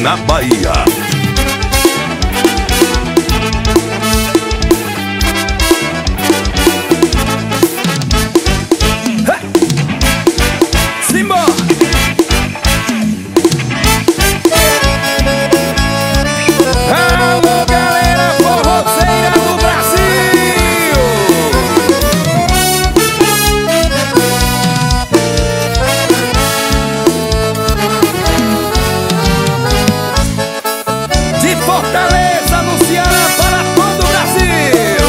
na Bahia. Fortaleza, no Ceará, para todo o Brasil.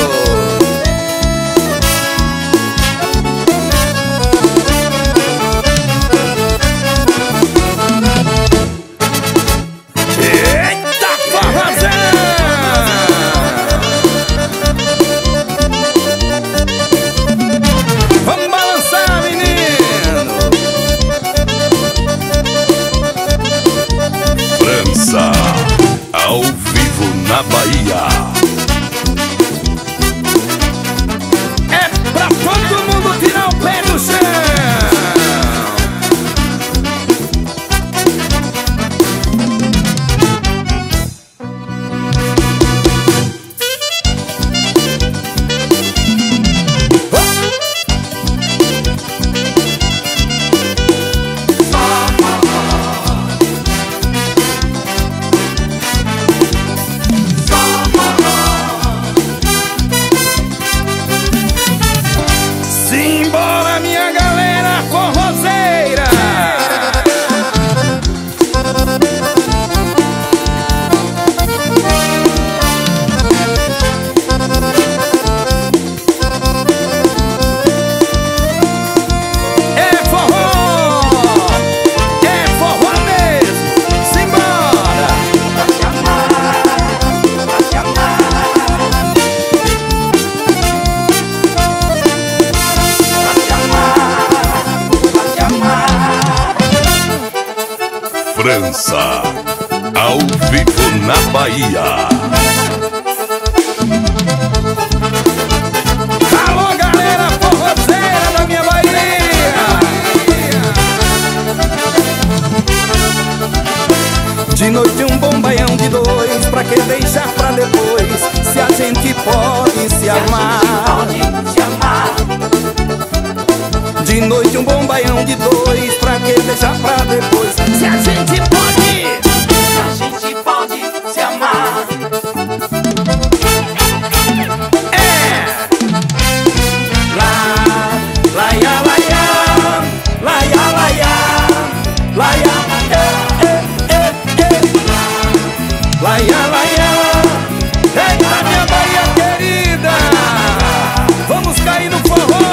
Eita, forrozão! Vamos balançar, menino! França, ao vivo na Bahia. É pra todo mundo tirar o pé do chão. Simbora, minha galera forrozeira! É forró mesmo! Simbora! Vai te amar, vai te amar. França, ao vivo na Bahia. Alô, galera forrozeira da minha Bahia! De noite um bom baião de dois, pra que deixar pra depois, se a gente pode se amar. De noite um bom baião de dois, pra que deixar pra depois, se a gente pode se amar. É! Laia, laia, laia, laia, laia, laia, laia. Eita, minha Bahia querida, vamos cair no forró.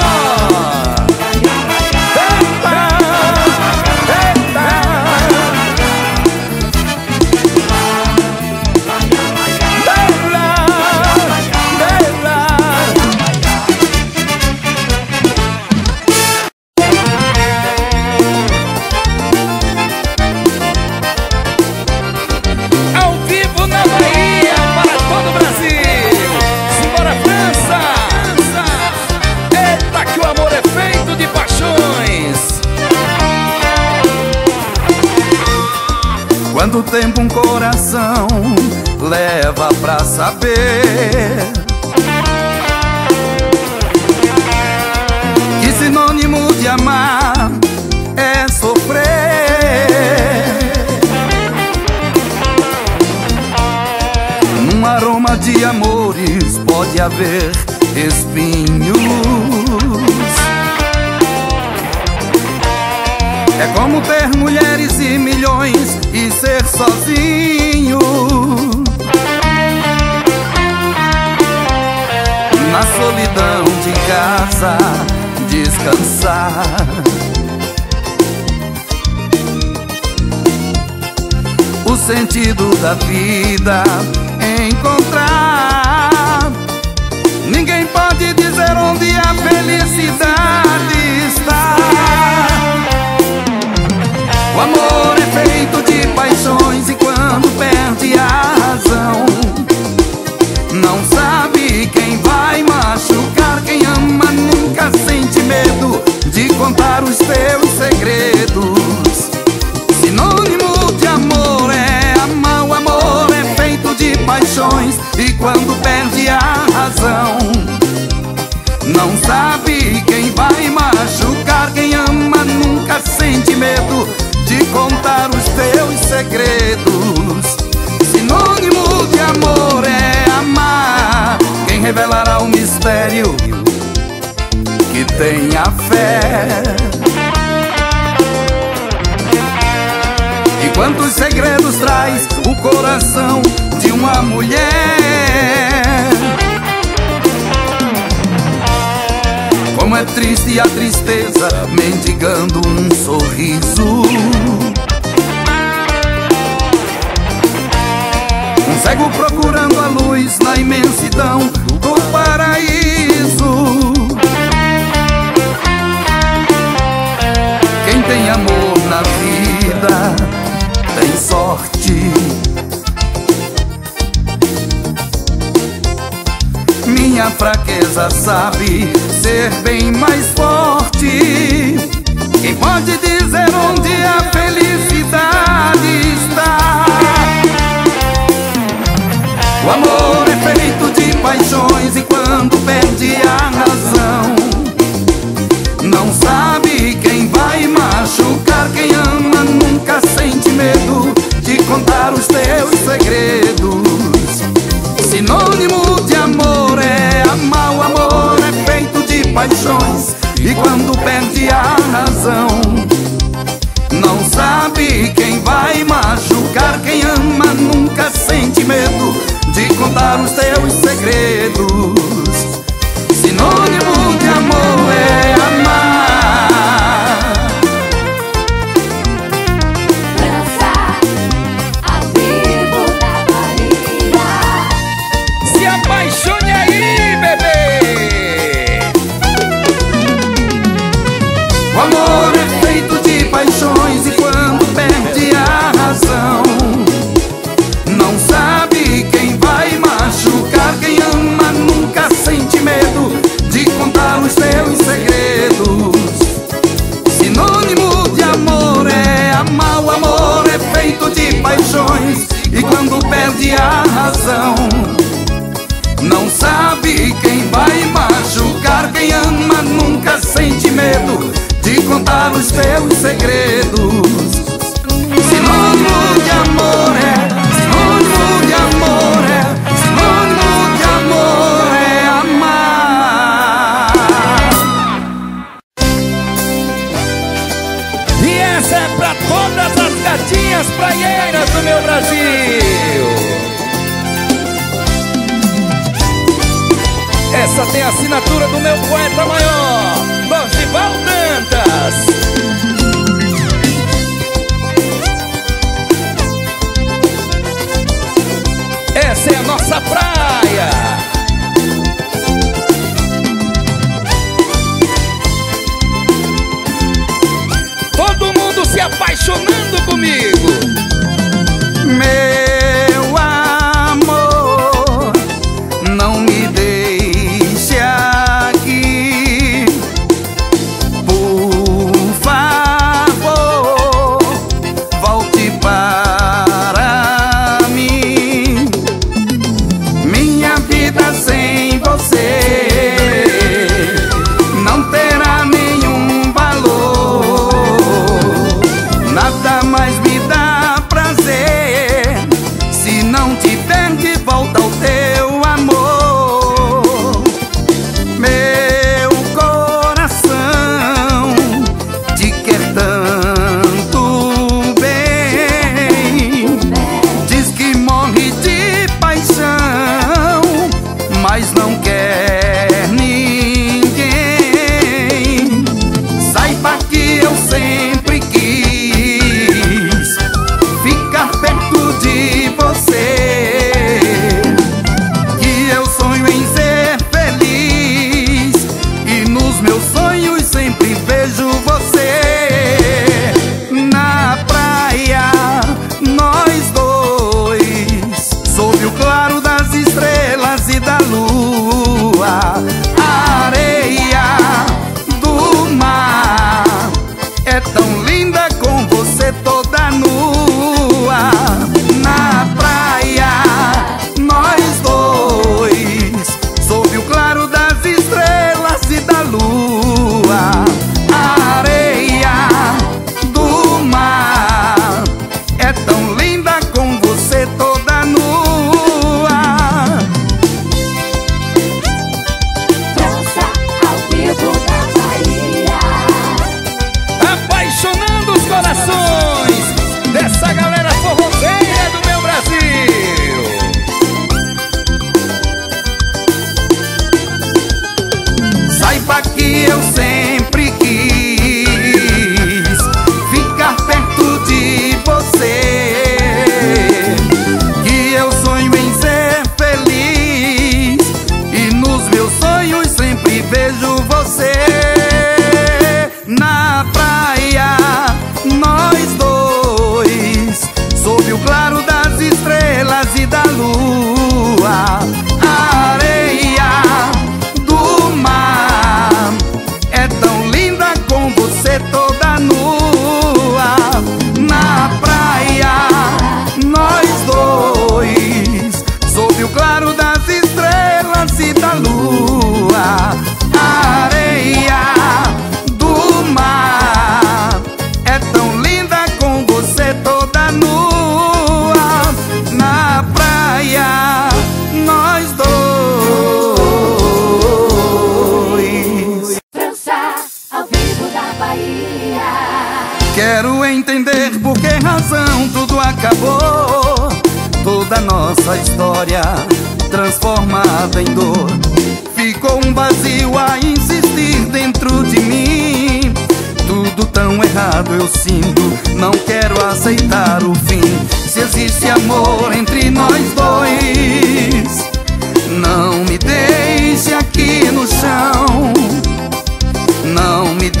Quanto tempo um coração leva pra saber que sinônimo de amar é sofrer? Num aroma de amores pode haver espinhos. É como ter mulheres e milhões e ser sozinho. Na solidão de casa descansar. O sentido da vida encontrar. Ninguém pode dizer onde a felicidade está. O amor é feito de paixões e quando perde a razão, não sabe quem vai machucar. Quem ama nunca sente medo de contar os teus segredos. Sinônimo de amor é amor. perde a razão. Não sabe quem vai machucar. Quem ama nunca sente medo de contar os teus segredos. Sinônimo de amor é amar. Quem revelará o mistério que tem a fé. E quantos segredos traz o coração de uma mulher. Como é triste a tristeza mendigando um sorriso. Um cego procurando a luz na imensidão do paraíso. Quem tem amor na vida tem sorte. Minha fraqueza sabe ser bem mais forte. Quem pode dizer onde a felicidade está? O amor é feito de paixões e quando perde a razão, não sabe quem vai machucar. Quem ama nunca sente medo de contar os teus segredos. Sinônimo de amor é amar. O amor é feito de paixões e quando perde a razão, não sabe quem vai machucar. Quem ama nunca sente medo de contar os teus segredos. Sinônimo de amor é amar. Dança ao vivo na Bahia. Se apaixone aí, bebê. O amor é feito de paixões e quando perde a razão, não sabe quem vai machucar. Quem ama nunca sente medo de contar os teus segredos. Sinônimo de amor é amar. O amor é feito de paixões e quando perde a razão, não sabe quem vai machucar. Quem ama nunca sente medo de contar os teus segredos. Sinônimo de amor é, sinônimo de amor é, sinônimo de amor é amar. E essa é pra todas as gatinhas praieiras do meu Brasil. Essa tem a assinatura do meu poeta maior, Dorival Dantas. Essa é a nossa praia. Todo mundo se apaixonando comigo. Meu amor, não me deixe aqui, por favor, volte para mim. saiba que eu sempre quis ficar perto de você, que eu sonho em ser feliz e nos meus sonhos sempre vejo você. Na praia, nós dois, sob o claro das estrelas e da lua, a areia do mar é tão linda com você toda nua. Na praia, nós dois, sob o claro das estrelas e da lua, a areia do mar é tão linda com você toda nua. Na praia, nós dois. França, ao vivo da Bahia. Quero entender por que razão tudo acabou, toda nossa história transformada em dor. Ficou um vazio a insistir dentro de mim, tudo tão errado eu sinto, não quero aceitar o fim. Se existe amor entre nós dois, não me deixe aqui no chão, não me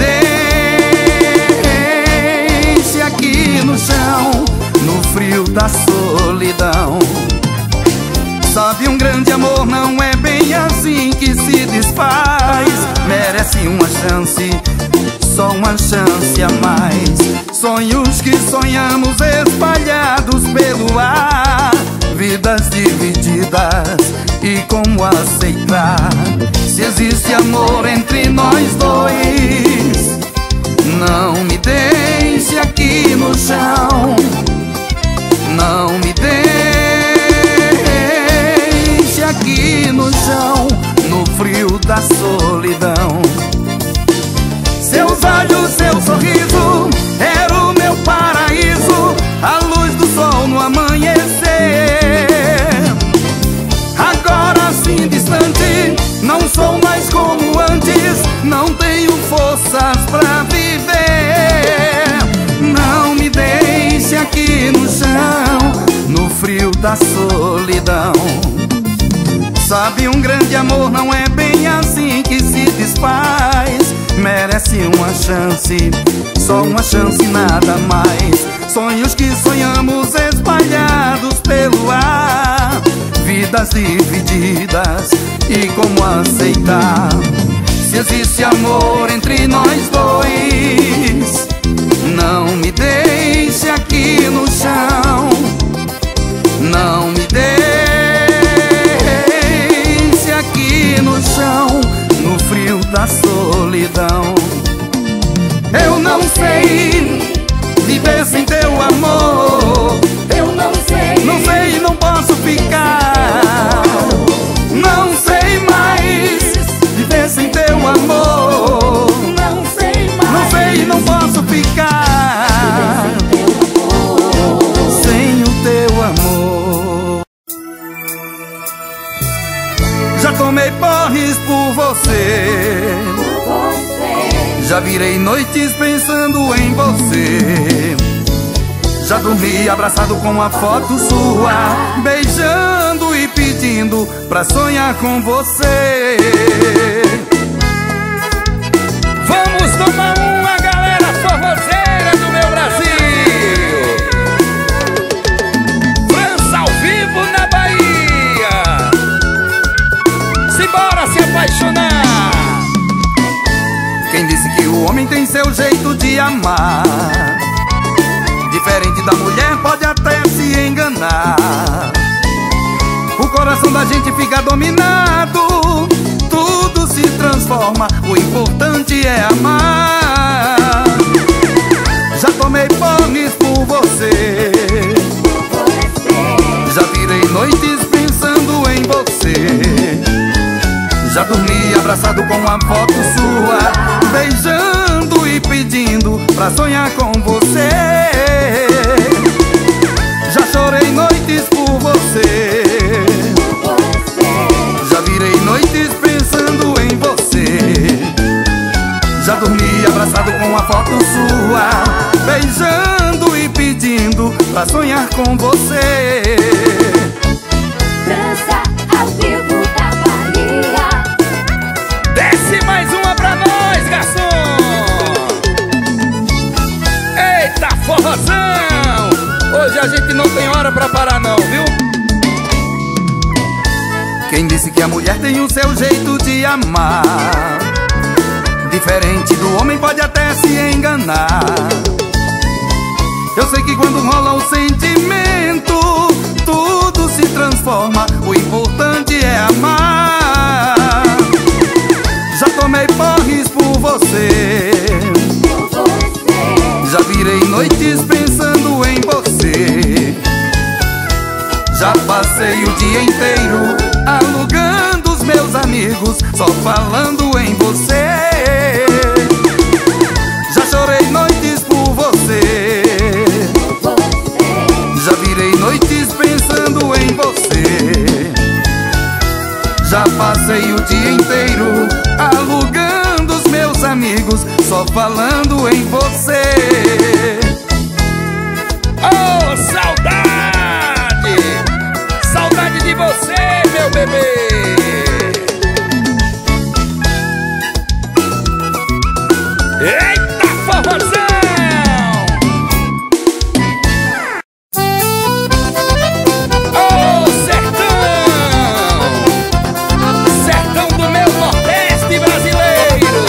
deixe aqui no chão, no frio da solidão. Sabe, um grande amor não é bem assim que se desfaz, merece uma chance, só uma chance a mais. Sonhos que sonhamos espalhados pelo ar, vidas divididas e como aceitar. Se existe amor entre nós dois, não me deixe aqui no chão, não me deixe aqui no chão, no frio da solidão. Seus olhos, seu sorriso, era o meu paraíso, a luz do sol no amanhecer. Agora assim distante, não sou mais como antes, não tenho forças pra viver. Não me deixe aqui no chão, no frio da solidão. Sabe, um grande amor não é bem assim que se desfaz, merece uma chance, só uma chance, nada mais. Sonhos que sonhamos espalhados pelo ar, vidas divididas e como aceitar. Se existe amor entre nós dois, não me deixe aqui no chão, não me deixe aqui no chão, no frio da solidão. Eu não sei viver sem teu amor, Eu não sei e não posso ficar. Não sei mais viver sem teu amor, Não sei mais não sei e não posso ficar sem o teu amor. Já tomei porres por você, você. já virei noites pensando em você, já dormi abraçado com uma foto sua, beijando e pedindo pra sonhar com você. Vamos tomar uma, galera forrozeira do meu Brasil. França ao vivo na Bahia. Simbora se apaixonar. Quem disse que o homem tem seu jeito de amar, diferente da mulher pode até se enganar. O coração da gente fica dominado, tudo se transforma, o importante é amar. Já tomei porres por você, já virei noites pensando em você, já dormi abraçado com uma foto sua, beijando e pedindo pra sonhar com você. Já chorei noites por você, já virei noites pensando em você, uma foto sua, beijando e pedindo pra sonhar com você. Dança ao vivo da Bahia. Desce mais uma pra nós, garçom. Eita, forrozão. Hoje a gente não tem hora pra parar não, viu? Quem disse que a mulher tem o seu jeito de amar? Diferente do homem, pode até se enganar. Eu sei que quando rola o sentimento, tudo se transforma, o importante é amar. Já tomei porres por você, já virei noites pensando em você. Já passei o dia inteiro alugando os meus amigos, só falando em você. Já chorei noites por você, já virei noites pensando em você. Já passei o dia inteiro alugando os meus amigos, só falando em você. Oh, saudade! Saudade de você, meu bebê! Eita, forrozão! Oh, sertão! Sertão do meu Nordeste brasileiro!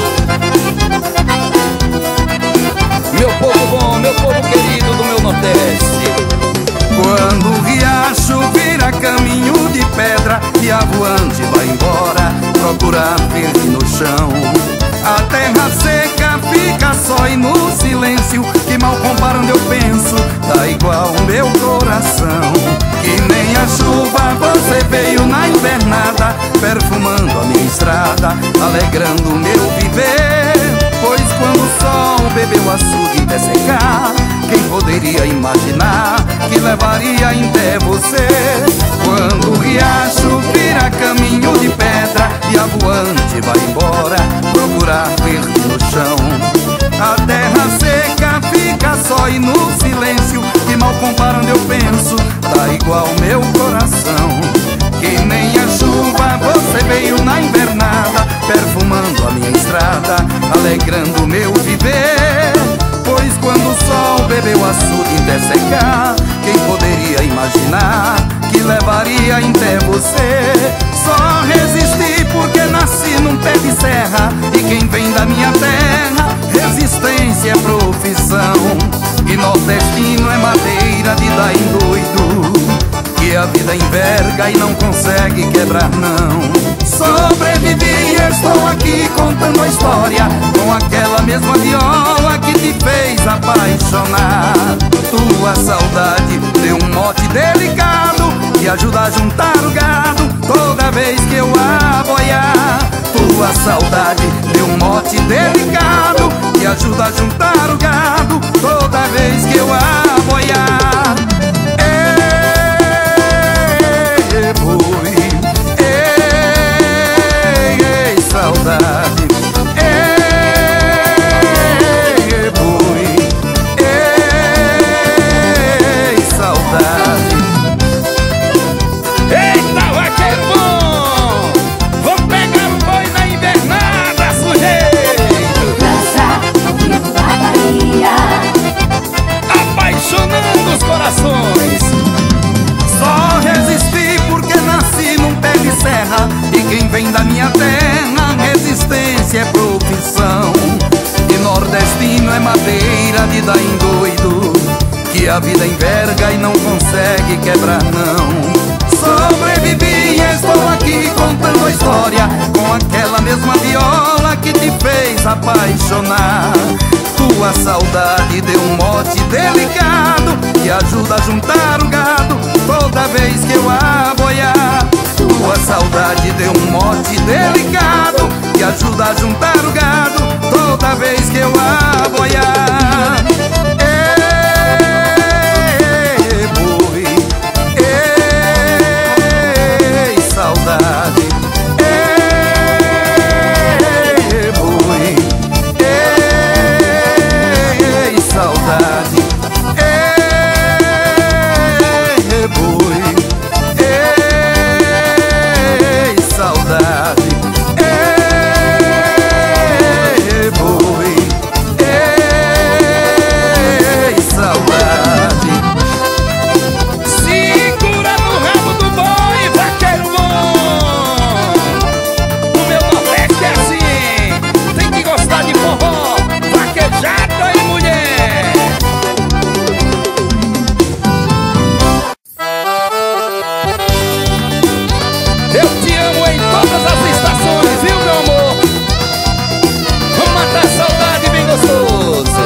Meu povo bom, meu povo querido do meu Nordeste. Quando o riacho vira caminho de pedra e a voante vai embora procurar verde no chão, a terra seca fica só e no silêncio que mal comparando eu penso, tá igual o meu coração. Que nem a chuva você veio na invernada, perfumando a minha estrada, alegrando o meu viver. Pois quando o sol bebeu o açude até secar, quem poderia imaginar que levaria até você? Quando o riacho vira caminho de pedra e a voante vai embora procurar verde no chão, a terra seca fica só e no silêncio que mal comparando eu penso, tá igual meu coração. Que nem a chuva você veio na invernada, perfumando a minha estrada, alegrando o meu viver. Pois quando o sol bebeu o açude até secar, quem poderia imaginar que levaria até você? Só resisti porque nasci num pé de serra, e quem vem da minha terra, resistência é profissão. E nordestino é madeira de dar em doido, que a vida enverga e não consegue quebrar não. Sobrevivi e estou aqui contando a história, com aquela mesma viola que te fez apaixonar. Tua saudade deu um mote delicado que ajuda a juntar o gado toda vez que eu aboiar. Tua saudade deu um mote delicado que ajuda a juntar o gado toda vez que eu aboiar. Saudade, ei, boi, ei, saudade. Eita, vaqueiro bom! Vamos pegar o boi na invernada, sujeito! Dança ao vivo da Bahia. Apaixonando os corações. Só resisti porque nasci num pé de serra, e quem vem da minha terra, resistência é profissão. E nordestino é madeira de dar em doido, que a vida enverga e não consegue quebrar não. Sobrevivi e estou aqui contando a história, com aquela mesma viola que te fez apaixonar. Tua saudade deu um mote delicado que ajuda a juntar o gado toda vez que eu aboiar. Tua saudade deu um mote delicado que ajuda a juntar o gado toda vez que eu aboiar. Ei, boi, ei, saudade, ei, boi, ei, Ei, boi, ei, saudade. Segura no rabo do boi, vaqueiro bom. O meu Nordeste é assim, tem que gostar de forró, vaquejada e mulher. Eu te amo em todas as estações, viu, meu amor? Vamos matar a saudade bem gostoso.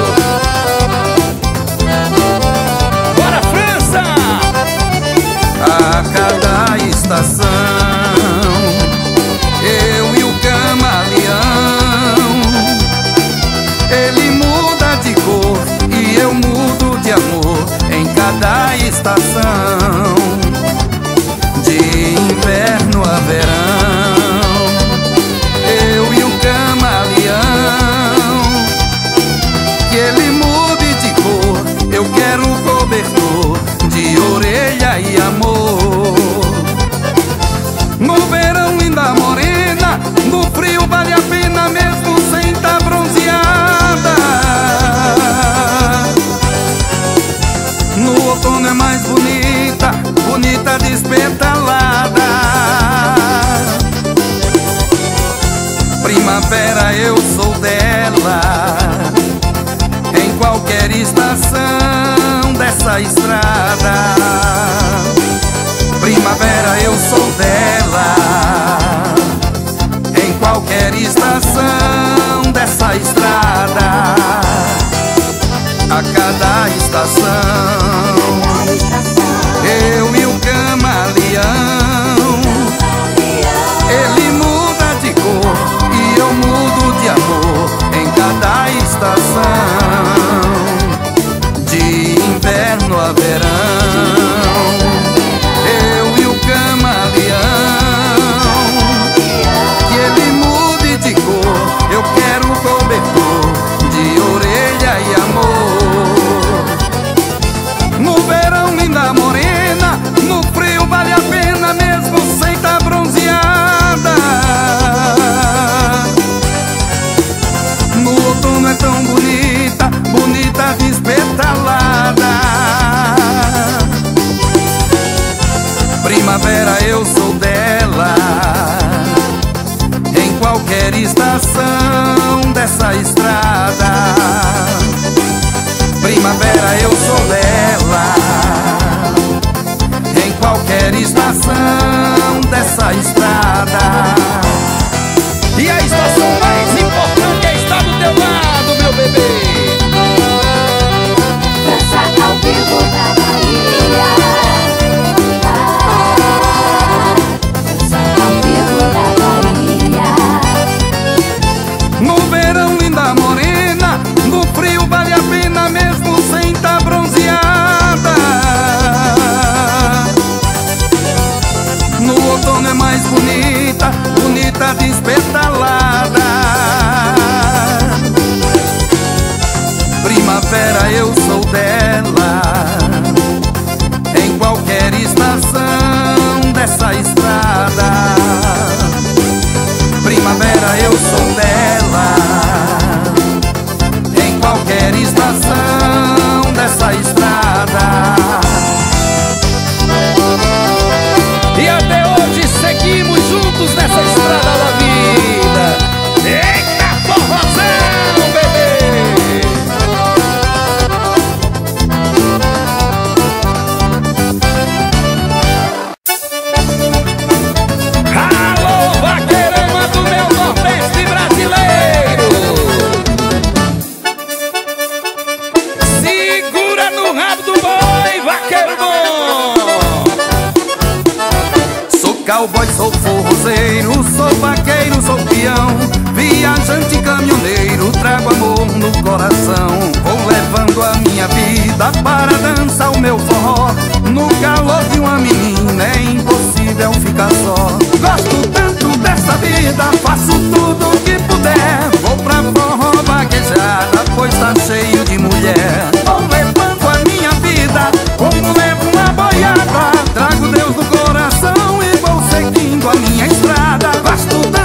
Bora, França! A cada estação, eu e o camaleão, ele muda de cor e eu mudo de amor em cada estação. De inverno a verão, eu e o camaleão, que ele mude de cor, eu quero cobertor de orelha e amor. No verão linda morena, no frio vale a pena mesmo sem tá bronzeada. No outono é mais bonita, bonita despetalada. Primavera eu sou dela, em qualquer estação dessa estrada. Primavera eu sou dela, em qualquer estação dessa estrada. A cada estação, eu e o camaleão, ele muda de cor e eu mudo de amor em cada estação. De inverno a verão, eu e o camaleão, que ele mude de cor, eu quero cobertor de orelha e amor. No verão linda morena, no frio vale a pena mesmo sem tá bronzeada. No outono é tão bonita, bonita despetalada. Primavera eu sou dela, em qualquer estação dessa estrada. Primavera eu sou dela, em qualquer estação dessa estrada. E a estação mais importante é estar do teu lado, meu bebê. Dança ao vivo da Bahia. Dança ao vivo da Bahia. No verão linda morena, no frio vale a pena mesmo sem tá bronzeada. No outono é mais bonita, bonita despetalada. Primavera eu sou dela, em qualquer estação dessa estrada. Primavera eu sou dela, em qualquer estação dessa estrada. E até hoje seguimos juntos nessa estrada da vida. Eita, forrozão, bebê! Alô, vaqueirama do meu Nordeste brasileiro! Segura no rabo do boi, vaqueiro bom! Sou cowboy, sou forrozeiro, sou vaqueiro, sou peão, viajante, caminhoneiro, trago amor no coração. Vou levando a minha vida para dançar o meu forró. No calor de uma menina é impossível ficar só. Gosto tanto dessa vida, faço tudo o que puder. Vou pra forró vaquejada, pois tá cheio de mulher. Vou levando a minha vida como levo uma boiada. Trago Deus no coração e vou seguindo a minha estrada. Gosto tanto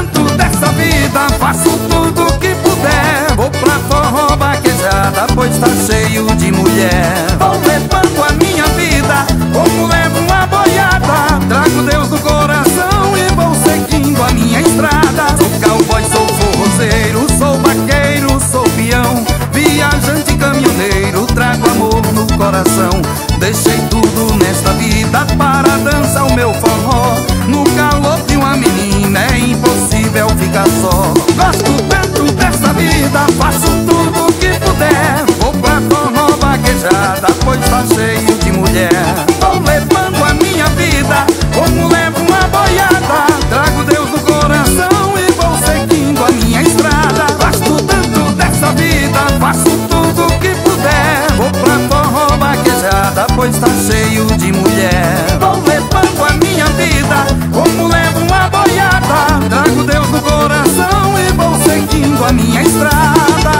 tá cheio de mulher. Vou levando a minha vida como levo uma boiada. Trago Deus no coração e vou seguindo a minha estrada. Sou cowboy, sou forrozeiro, sou vaqueiro, sou peão, viajante, caminhoneiro, trago amor no coração. Deixei tudo nesta vida para dançar o meu forró. No calor de uma menina é impossível ficar só. Gosto tanto dessa vida, faço tudo o que puder. Vou pra forró vaquejada, pois tá cheio de mulher. Vou levando a minha vida como levo uma boiada. Trago Deus no coração e vou seguindo a minha estrada. Gosto tanto dessa vida, faço tudo o que puder. Vou pra forró vaquejada, pois tá cheio de mulher. Vou levando a minha vida como levo uma boiada. Trago Deus no coração e vou seguindo a minha estrada.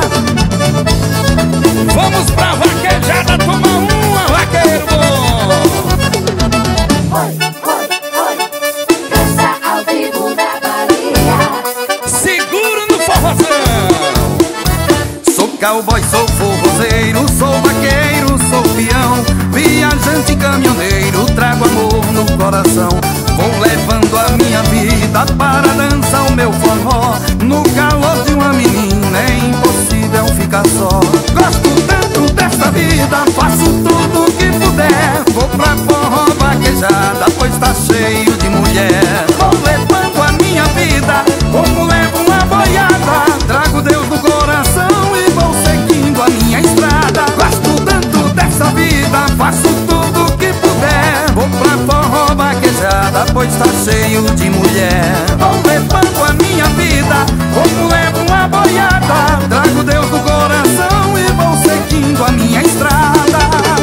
Vamos pra vaquejada, tomar uma, vaqueiro bom. Oi, dança ao vivo da Bahia. Seguro no forrozão. Sou cowboy, sou forrozeiro, sou vaqueiro, sou peão, viajante, caminhoneiro, trago amor no coração. Vou levando a minha vida para dançar o meu forró. No calor de uma menina é impossível ficar só. Gosto tanto dessa vida, faço tudo o que puder. Vou pra forró vaquejada, pois tá cheio de mulher. Vou levando a minha vida como levo uma boiada. Trago Deus no coração e vou seguindo a minha estrada. Gosto tanto dessa vida, faço tudo o que puder. Vou pra forró vaquejada, pois tá cheio de mulher. Vou levando a minha vida como levo uma boiada. Trago Deus no coração e vou seguindo a minha estrada.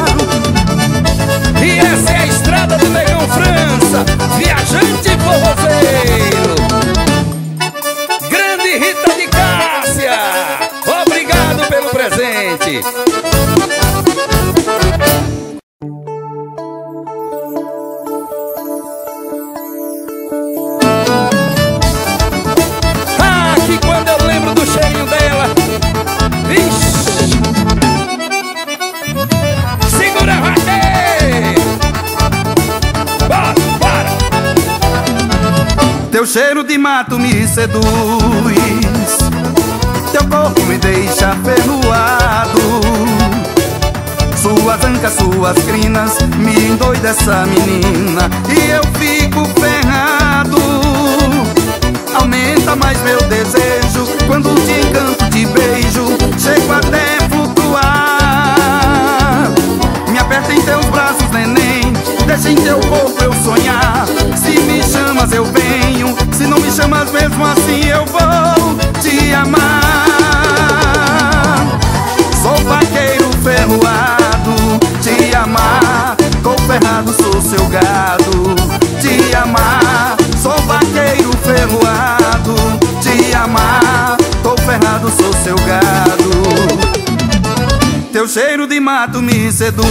E essa é a estrada do Negão França, viajante forrozeiro. Grande Rita de Cássia, obrigado pelo presente. Ah, que quando eu lembro do cheirinho dela, vixe. Segura, vaqueiro. Bora. Teu cheiro de mato me seduz, teu corpo me deixa ferroado. Suas ancas, suas crinas me endoida essa menina e eu fico ferrado. Aumenta mais meu desejo quando te encanto, te beijo, chego até flutuar. Me aperta em teus braços, neném, deixa em teu corpo eu sonhar. Se me chamas eu venho, se não me chamas mesmo assim eu vou te amar. Sou vaqueiro ferroado, te amar. Tô ferrado, sou seu gado, te amar. Sou vaqueiro ferroado, te amar. Tô ferrado, sou seu gado. Teu cheiro de mato me seduz,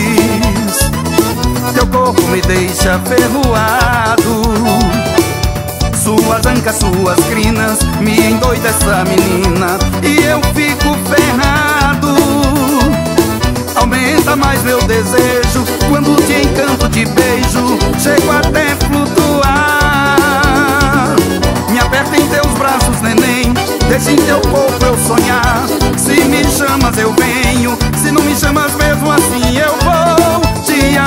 teu corpo me deixa ferroado. Suas ancas, suas crinas me endoida essa menina e eu fico ferrado. Aumenta mais meu desejo quando te encanto, te beijo, chego até flutuar. Me aperta em teus braços, neném, deixa em teu corpo eu sonhar. Se me chamas eu venho, se não me chamas mesmo assim eu vou te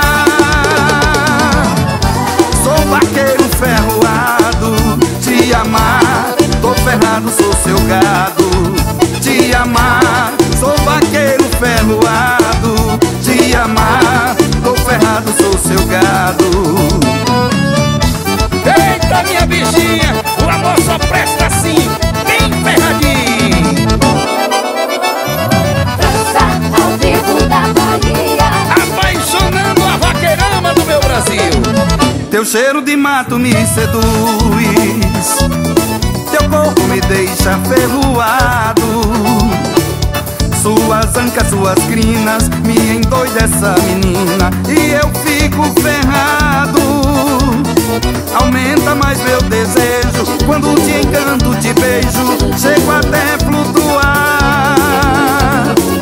amar. Sou vaqueiro ferroado, te amar. Tô ferrado, sou seu gado, te amar. Sou vaqueiro ferroado, te amar. Tô ferrado, sou seu gado. Eita, minha bichinha, o amor só presta assim, bem ferradinho. Dança ao vivo da Bahia. Apaixonando a vaqueirama do meu Brasil. Teu cheiro de mato me seduz, teu corpo me deixa ferroado. Suas ancas, suas crinas me endoida essa menina e eu fico ferrado. Aumenta mais meu desejo quando te encanto, te beijo, chego até flutuar.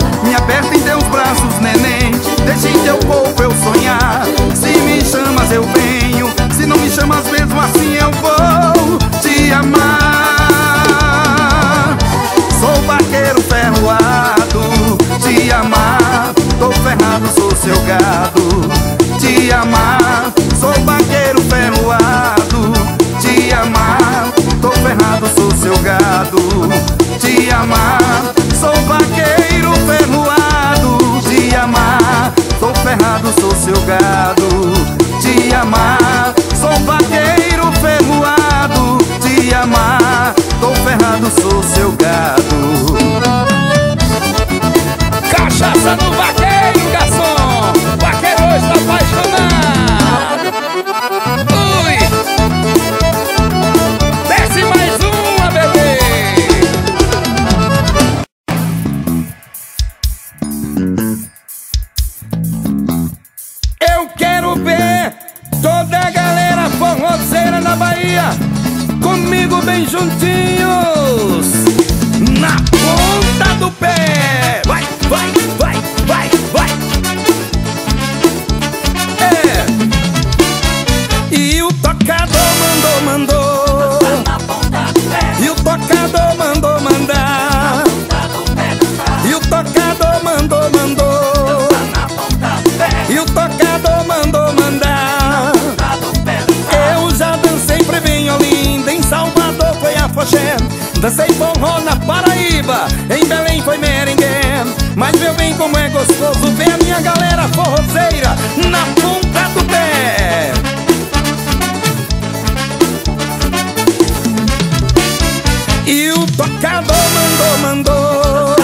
comigo bem juntinhos, na ponta do pé. Vai, vai, vai, vai, vai. É. E o tocador mandou. E o tocador mandou mandar. E o tocador mandou. E o tocador mandou mandar. Eu já dancei em Olinda, em Salvador foi afoxé. Dancei forró na Paraíba, em Belém foi merengue. Mas meu bem, como é gostoso ver a minha galera forrozeira na ponta do pé. E o tocador mandou.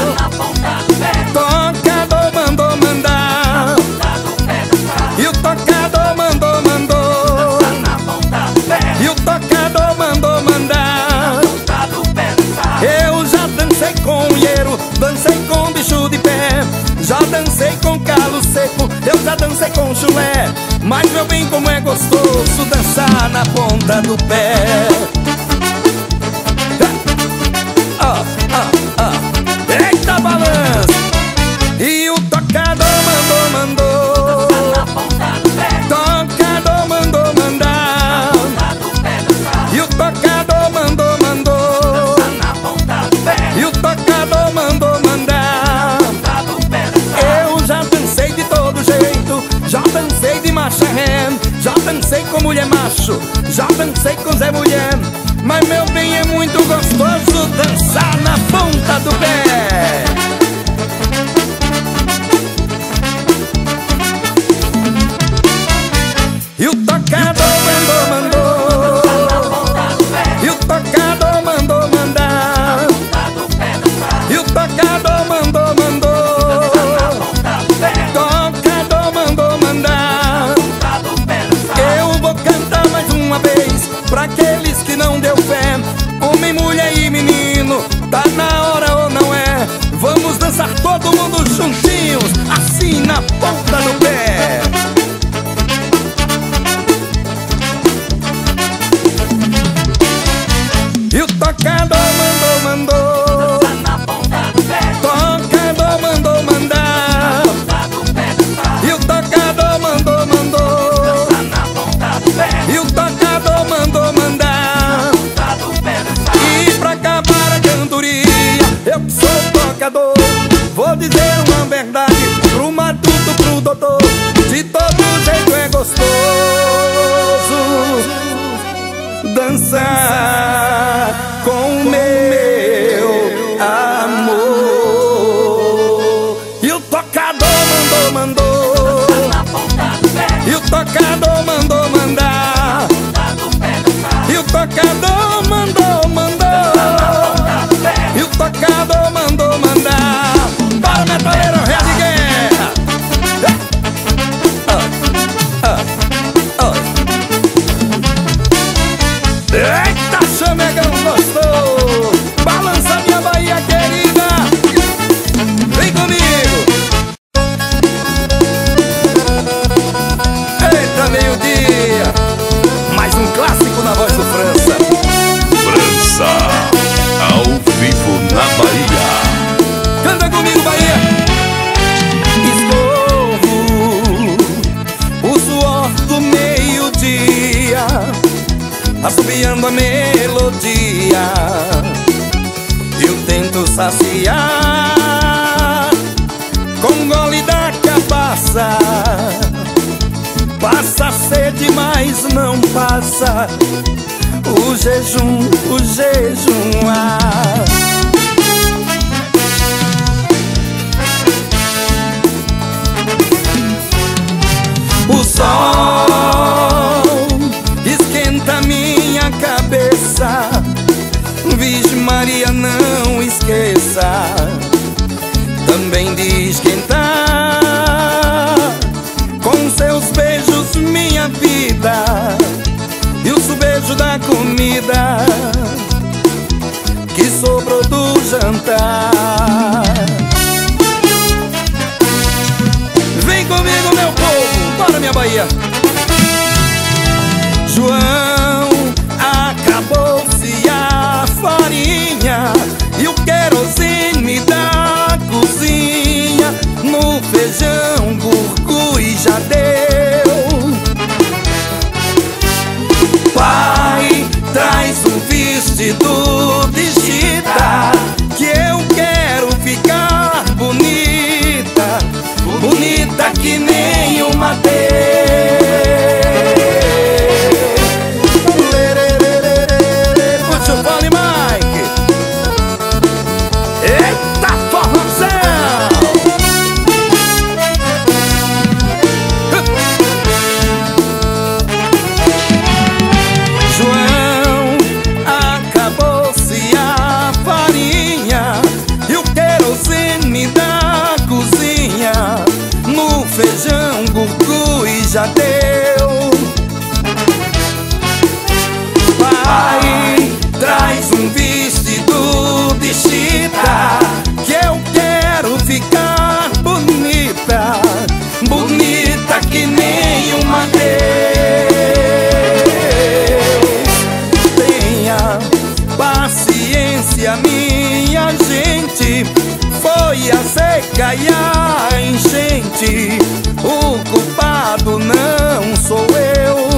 Tocador mandou mandar. E o tocador mandou. E o tocador mandou mandar. Eu já dancei com Ieiro, dancei com bicho de pé, já dancei com calo seco, eu já dancei com chulé. Mas meu bem, como é gostoso dançar na ponta do pé. Eita balança. E o tocador mandou. Tocador mandou mandar. E o tocador mandou. E o tocador mandou mandar. Eu já dancei de todo jeito, já dancei de macho ré, já dancei com mulher macho, já dancei com Zé Mulher. Mas meu bem, é muito gostoso dançar na ponta do pé. E o tocador mandou. E o tocador mandou mandar. E o tocador mandou. Tocador mandou mandar. Eu vou cantar mais uma vez pra aqueles que não deu fé. Homem, mulher e menino, tá na hora ou não é? Vamos dançar todo mundo juntinhos, assim na ponta do pé. E o tocador mandou. Tocador mandou mandar. E o tocador mandou. E o tocador mandou mandar. E pra acabar a cantoria, eu que sou tocador, vou dizer uma verdade pro matuto, pro doutor: de todo jeito é gostoso dançar com o meu amor. E o tocador mandou. E o tocador mandou mandar. E o tocador mandou. E o tocador mandou mandar. Para o metaleiro, ré de guerra. Eita, chamegão gostou. Balança minha Bahia querida. Vem comigo. Eita, meio-dia. Mais um clássico na voz do França. França, ao vivo na Bahia. Canta comigo, Bahia. Escorro o suor do meio-dia, assobiando a melodia. Eu tento saciar com um gole da cabaça. Passa a sede, mas não passa o jejum, O sol esquenta minha cabeça. Virgem Maria, não esqueça também de esquentar com seus beijos minha vida e o subejo da comida que sobrou do jantar. Vem comigo, meu povo, bora minha Bahia. João acabou farinha e o querosene da cozinha. No feijão, gurgui já deu. Pai, traz um vestido de chita, que eu quero ficar bonita, bonita que nem uma puxa o fole, Mike. Eita, forrozão! João, acabou-se a farinha e o querosene da cozinha. No feijão, gurgui já deu. Pai, traz um vestido de chita, que eu quero ficar bonita, bonita que nem uma Deus. Tenha paciência, minha gente, foi a seca e a enchente, o culpado não sou eu.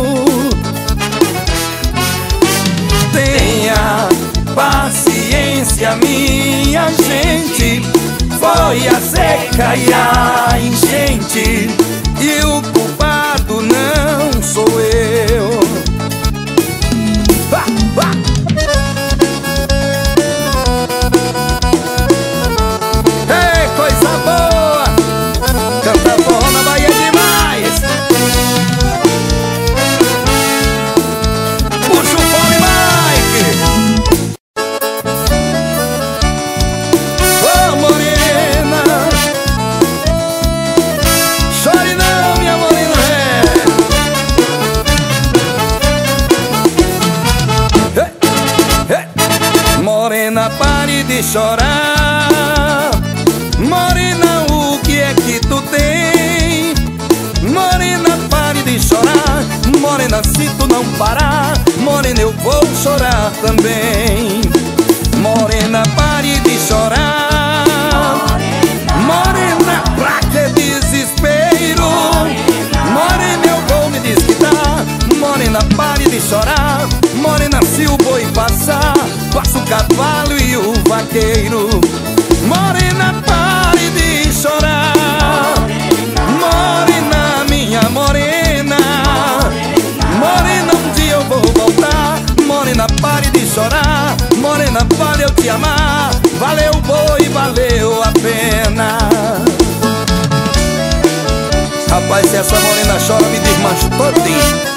Tenha paciência, minha gente, foi a seca e a enchente, e o culpado não sou eu. Ah, ah. Ei, coisa boa! Canta forró na Bahia demais! Puxa o fone, Mike! Ô, morena, chore não, minha morena, morena, pare de chorar. Morena, o que é que tu tem? Morena, pare de chorar. Morena, se tu não parar, morena, eu vou chorar também. Morena, pare de chorar. Morena, pra que desespero? Morena, eu vou me desquitar. Morena, pare de chorar. Morena, se o boi passar, passa o cavalo e o vaqueiro. Morena, pare de chorar. Morena, minha morena. Morena, um dia eu vou voltar. Morena, pare de chorar. Morena, valeu te amar. Valeu o boi, valeu a pena. Rapaz, se essa morena chora, me desmancho todinho.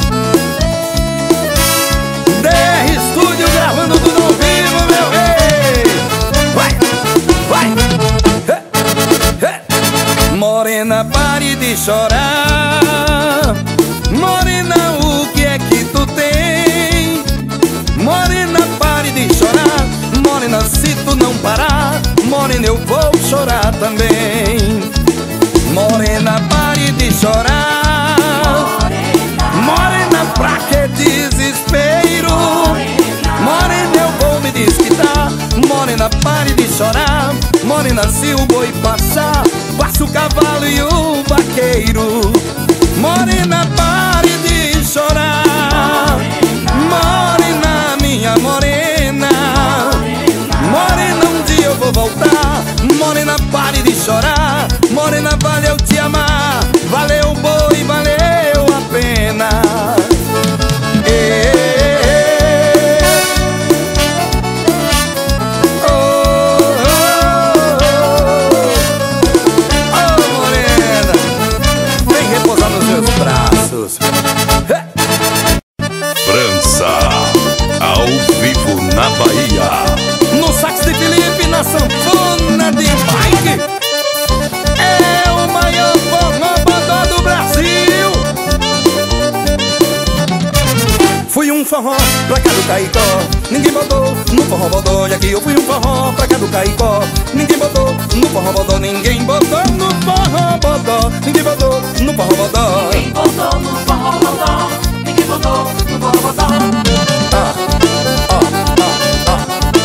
DR Estúdio gravando tudo ao vivo, meu rei. Vai, vai. Morena, pare de chorar. Morena, o que é que tu tem? Morena, pare de chorar. Morena, se tu não parar, morena, eu vou chorar também. Morena, pare de chorar. Morena, pra que desespero? Morena, eu vou me desquitar. Morena, pare de chorar. Morena, se o boi passar, passa o cavalo e o vaqueiro. Morena, pare de chorar. Morena, minha morena. Morena, um dia eu vou voltar. Morena, pare de chorar. Morena, valeu te amar. Valeu o boi, valeu a pena. Morena, vem repousar nos meus braços. França, ao vivo na Bahia. No sax de Felipe, na sanfona de Mike. É o maior forró do Brasil. Fui um forró pra cá do Caicó, ninguém botou no forró bodó. E aqui eu fui um forró pra cá do Caicó, ninguém botou no forró bodó. Ninguém botou no forró bodó. Ninguém botou no forró bodó. Ninguém botou no forró bodó. Ninguém botou no forró bodó.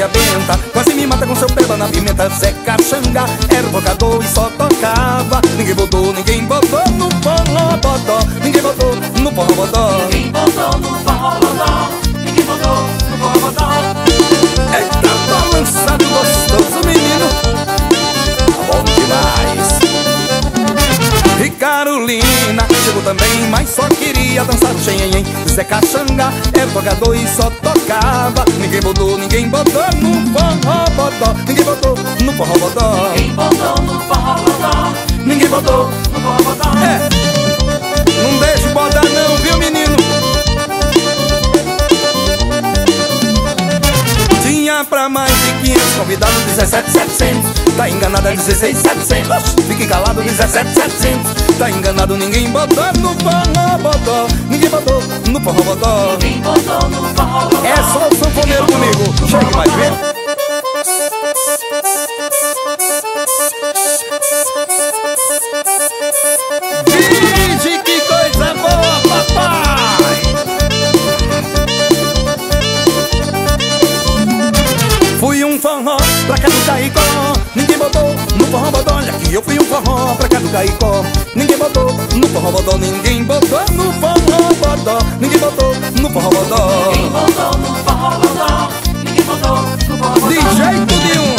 Maria Benta, quase me mata com seu peba na pimenta. Zé Caxanga era o tocador e só tocava. Ninguém botou no forró bodó. Ninguém botou no forró bodó. Ninguém botou no forró bodó. Ninguém botou no forró bodó. Eita, balançado gostoso, menino, bom demais. E Carolina chegou também, mas só queria dançar o xenhenhen. Zé Caxanga era tocador e só tocava. Ninguém botou no forró bodó. Ninguém botou no forró bodó. Ninguém botou no forró bodó. Ninguém botou no forró bodó. Não deixe bodar não, viu, menino? Tinha pra mais de 500 convidados, 17.700. Tá enganado, 16.700. Fique calado, 17.700. Tá enganado, ninguém botou no forró bodó. Ninguém botou no forró bodó. Ninguém botou no forró bodó. É só o sanfoneiro comigo. Chegue mais, vem. Vige, que coisa boa, papai. Fui um forró pra cá do Caicó. Ninguém botou no forró bodó. Olha que eu fui um forró pra cá do Caicó. Ninguém botou no forró bodó. Ninguém botou no forró bodó. Ninguém botou no forró bodó. Ninguém botou no forró bodó. Ninguém botou no forró bodó. De jeito nenhum.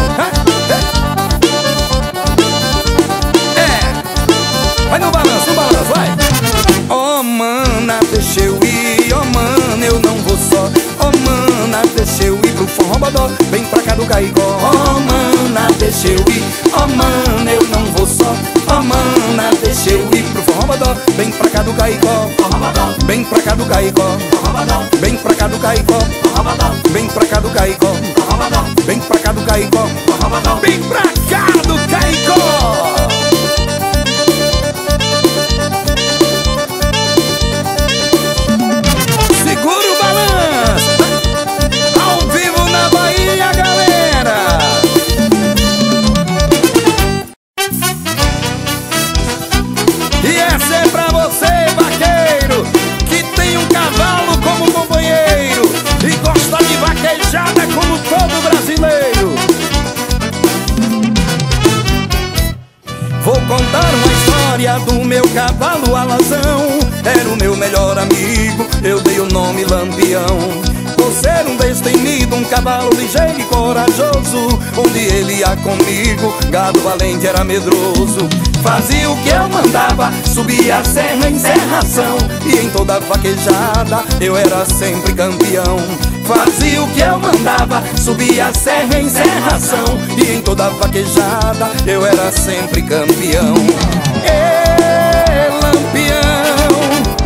Vai no balanço, vai. Oh, mana, deixa eu ir. Oh, mana, eu não vou só. Oh, mana, deixa eu ir pro forró bodó. Vem pra cá do Caicó. Oh, mana, deixa eu ir. Oh, mana, eu não vou só. Oh, mana, deixa eu ir pro forró bodó. Vem pra cá do Caicó. Vem pra cá do Caicó. Vem pra cá do Caicó. Vem pra cá do Caicó. Vem pra cá do Caicó. Vem pra cá do Caicó. Segura o balanço. Ao vivo na Bahia, galera. E essa é pra você, vaqueiro, que tem um cavalo como companheiro e gosta de vaquejada como todo brasileiro. Vou contar uma história do meu cavalo alazão. Era o meu melhor amigo, eu dei o nome Lampião. Por ser um destemido, um cavalo ligeiro e corajoso, onde ele ia comigo, gado valente era medroso. Fazia o que eu mandava, subia a serra em serração, e em toda vaquejada eu era sempre campeão. Fazia o que eu mandava, subia a serra em serração, e em toda vaquejada eu era sempre campeão. Ê, Lampião,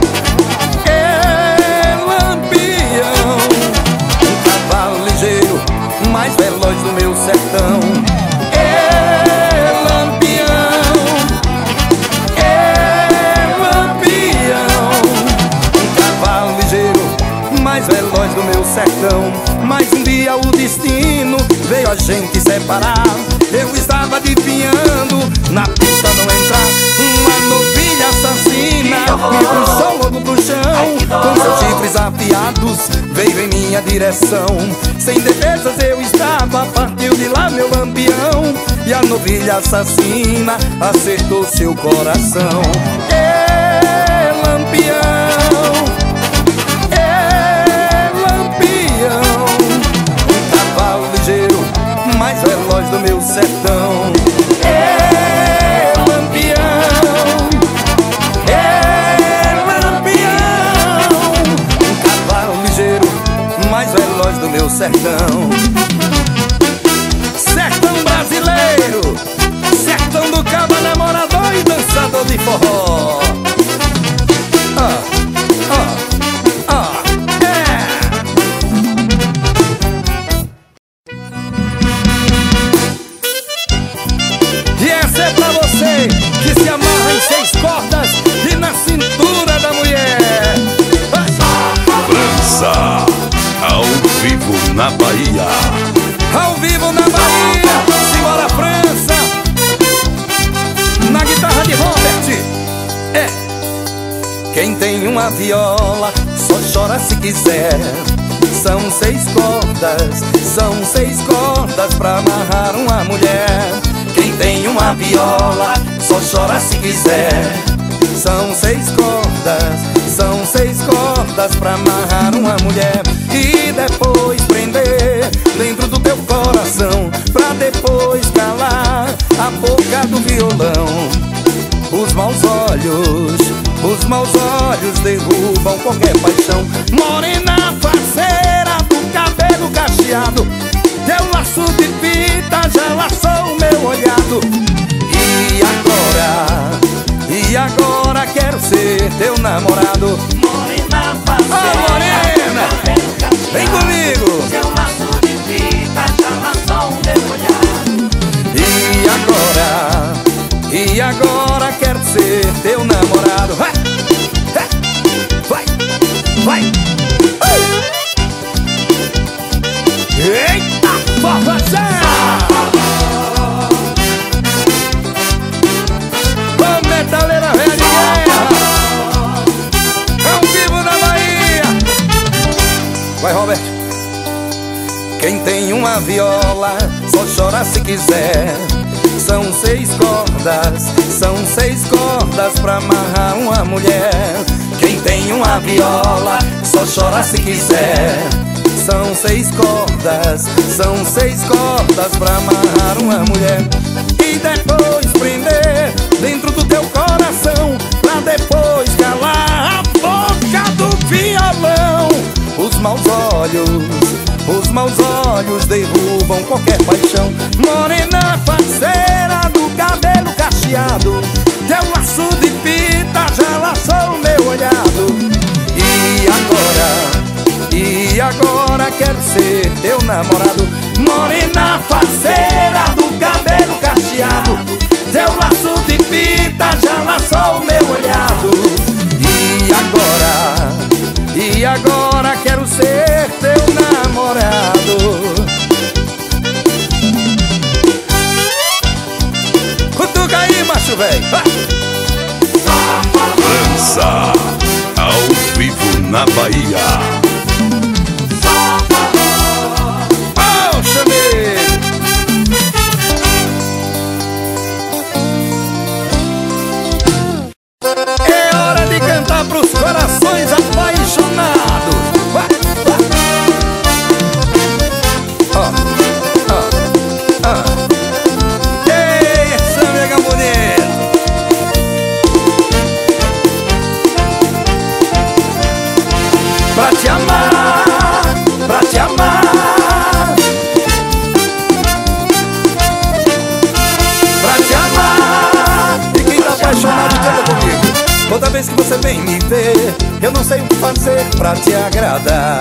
Lampião, um cavalo ligeiro, mais veloz do meu sertão. Veloz do meu sertão. Mas um dia o destino veio a gente separar. Eu estava adivinhando na pista não entrar. Uma novilha assassina me puxou logo pro chão. Com seus chifres afiados veio em minha direção. Sem defesas eu estava, partiu de lá meu Lampião. E a novilha assassina acertou seu coração. Ê, Lampião, mais veloz do meu sertão. É Lampião, um cavalo ligeiro, mais veloz do meu sertão. Sertão brasileiro, sertão do cabo namorador e dançador de forró. Que se amarra em 6 cordas e na cintura da mulher. França, ao vivo na Bahia. Ao vivo na Bahia, simbora França. Na guitarra de Robert. Quem tem uma viola só chora se quiser. São 6 cordas, são 6 cordas pra amarrar uma mulher. Quem tem uma viola só chora se quiser. São 6 cordas, são 6 cordas pra amarrar uma mulher. E depois prender dentro do teu coração, pra depois calar a boca do violão. Os maus olhos derrubam qualquer paixão. Morena parceira do cabelo cacheado, teu laço de fita já laçou o meu olhado. E agora quero ser teu namorado. Morena parceira, oh, morena, vem comigo. teu laço de fita já laçou o meu olhado. E agora quero ser teu namorado. Vai, vai, vai. Eita, forrozão! Ô, metaleira velha de guerra, ao vivo na Bahia. Vai, Roberto. Quem tem uma viola só chora se quiser. São 6 cordas, são 6 cordas pra amarrar uma mulher. Quem tem uma viola só chora se quiser. São 6 cordas, são 6 cordas pra amarrar uma mulher. E depois prender dentro do teu coração, pra depois calar a boca do violão. Os maus olhos derrubam qualquer paixão. Morena parceira do cabelo cacheado, teu laço de fita já laçou o meu olhado. E agora quero ser teu namorado. Morena parceira do cabelo cacheado, teu laço de fita já laçou o meu olhado. E agora quero ser teu namorado. Cutuca aí, macho velho. França, ao vivo na Bahia. Oh, chamei. É hora de cantar pros corações apaixonados. Vai, vai. Ei, essa nega bonita. Pra te amar, pra te amar, pra te amar. E quem tá apaixonado canta comigo. Toda vez que você vem me ver, eu não sei o que fazer pra te agradar.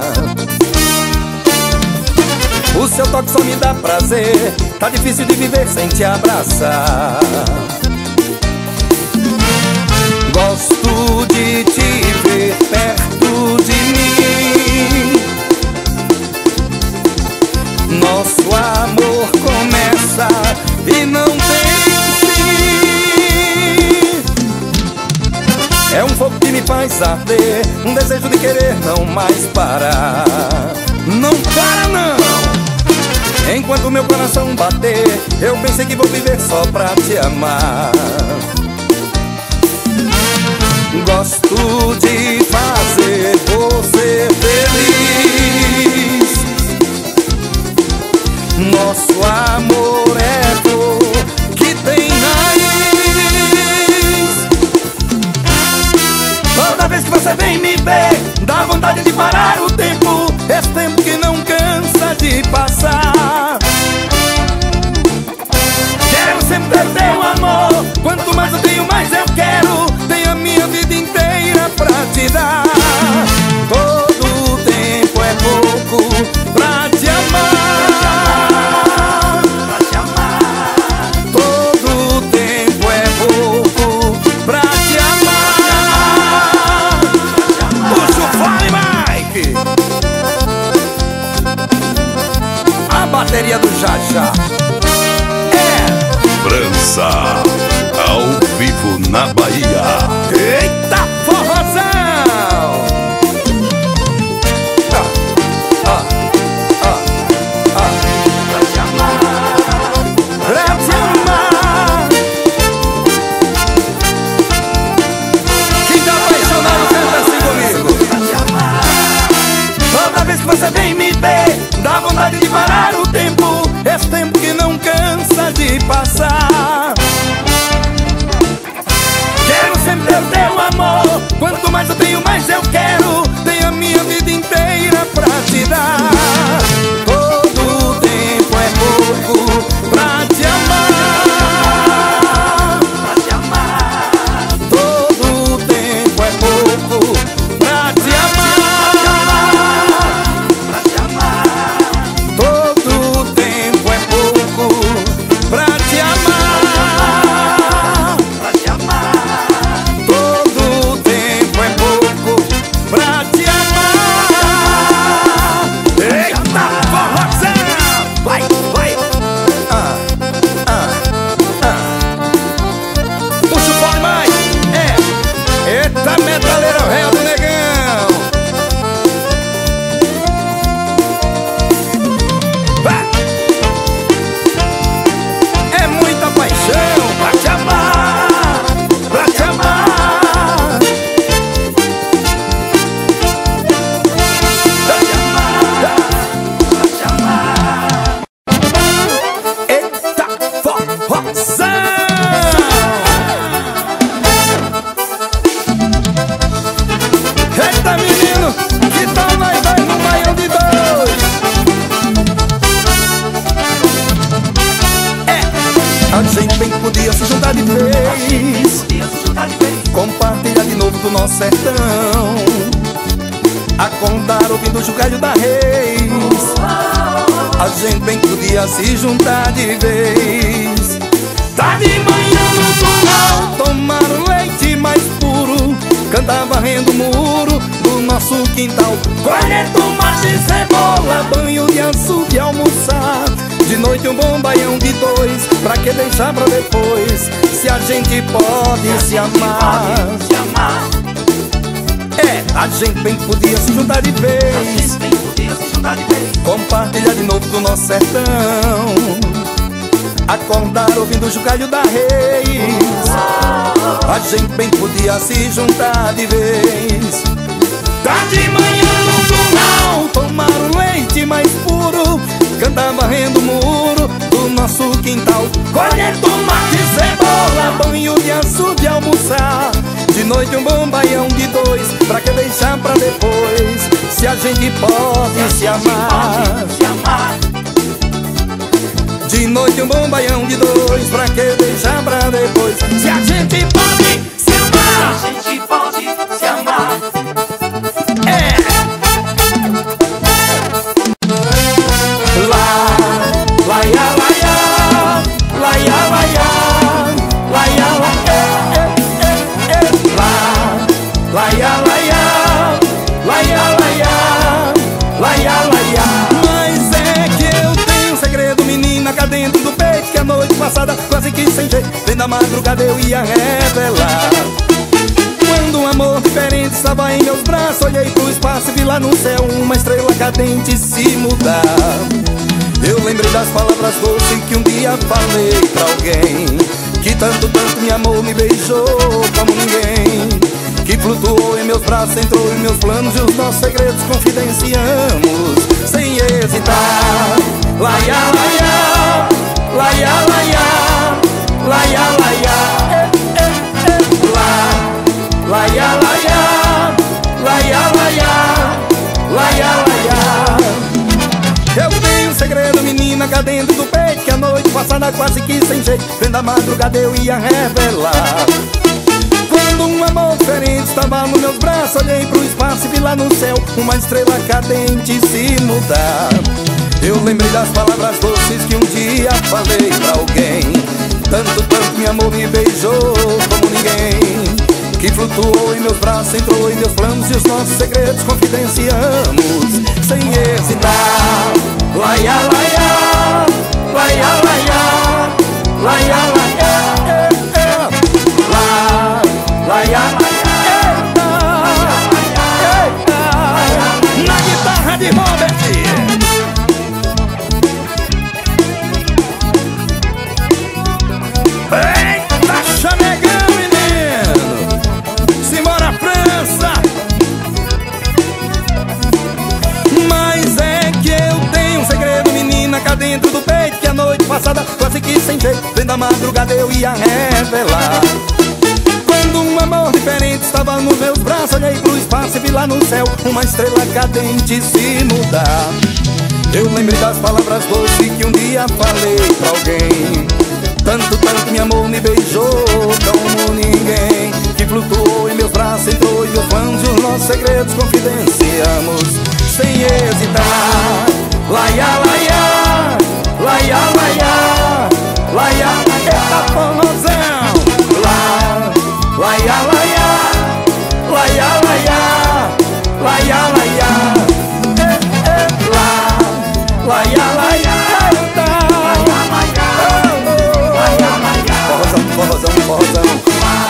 O seu toque só me dá prazer, tá difícil de viver sem te abraçar. Gosto de te ver perto de mim. Nosso amor começa e não tem fim. É um fogo que me faz arder, um desejo de querer não mais parar. Não para não! Enquanto meu coração bater, eu pensei que vou viver só pra te amar. Gosto de fazer você feliz. Nosso amor é flor que tem raiz. Toda vez que você vem me ver, dá vontade de parar o tempo, esse tempo que não cansa de passar. Quero sempre ter teu amor, quanto mais eu tenho, mais eu quero. Tenho a minha vida inteira pra te dar. Todo tempo é pouco pra te amar, pra te amar. Todo tempo é pouco pra te amar. Puxa o fone, Mike. A bateria do Jajá. França, ao vivo na Bahia. Eita, forrozão! você vem me ver, dá vontade de parar o tempo, esse tempo que não cansa de passar. Quero sempre ter o teu amor, quanto mais eu tenho, mais eu quero. Tenho a minha vida inteira pra te dar. Todo tempo é pouco pra te amar, pra te amar. Todo tempo é pouco pra te amar, pra te amar. Todo tempo é pouco pra te amar, pra te amar. Todo tempo é pouco pra te amar. Eita, forrozão! Vai, vai! Puxa o fone mais! Eita, metaleiro réu do negão! Vai! É muita paixão pra te amar, pra te amar, pra te amar, pra te amar. Eita, forrozão! Eita, menino, que tal nós dois num baião de dois? A gente bem podia se juntar de vez, compartilhar de novo do nosso sertão, acordar ouvindo o chocalho da Reis. A gente bem podia se juntar de vez. Tá de manhã no curral, tomar um leite mais puro, cantar varrendo o muro do nosso quintal, colher tomate e cebola, banho de açúcar e almoçar. De noite um bom baião de dois, pra que deixar pra depois, se a gente pode se amar. A gente bem podia se juntar de vez, compartilhar de novo do nosso sertão, acordar ouvindo o chocalho da Reis. A gente bem podia se juntar de vez. Tá de manhã no curral, tomar um leite mais puro, cantar varrendo o muro do nosso quintal, colher tomate e cebola, banho de açúcar e almoçar. De noite um bom baião de dois, pra que deixar pra depois, se a gente pode se amar. De noite um bom baião de dois, pra que deixar pra depois, se a gente pode se amar. A gente pode se amar. Mas é que eu tenho um segredo, menina, cá dentro do peito, que a noite passada quase que sem jeito, bem da madrugada eu ia revelar. Quando um amor diferente estava em meus braços, olhei pro espaço e vi lá no céu uma estrela cadente se mudar. Eu lembrei das palavras doces que um dia falei pra alguém, que tanto me amou, me beijou como ninguém, que flutuou em meus braços, entrou em meus planos e os nossos segredos confidenciamos sem hesitar. Laia, laia, laia, laia, laia, laia, laia, laia, laia, laia, laia, laia. Eu tenho um segredo, menina, cá dentro do peito, que a noite passada quase que sem jeito, dentro da madrugada eu ia revelar. Quando um amor diferente estava nos meus braços, olhei pro espaço e vi lá no céu uma estrela cadente se mudar. Eu lembrei das palavras doces que um dia falei pra alguém, tanto me amou, me beijou como ninguém, que flutuou em meus braços, entrou em meus planos e os nossos segredos confidenciamos sem hesitar. Laia, laia, laia, laia, laia, laia, laia, eita, na guitarra de Robert. Eita, chamegão, menino, simbora França. Mas passada, quase que sem jeito, vendo a madrugada eu ia revelar. Quando um amor diferente estava nos meus braços, olhei pro espaço e vi lá no céu uma estrela cadente se mudar. Eu lembrei das palavras doces que um dia falei pra alguém. Tanto, tanto me amou, me beijou como ninguém. Que flutuou em meus braços, entrou em meus planos, e os nossos segredos confidenciamos sem hesitar. Laia, laia, laia, laia, laia, eita forrozão. Laia, laia, laia, laia, laia, laia, laia, laia, eita. Forrozão, forrozão, forrozão.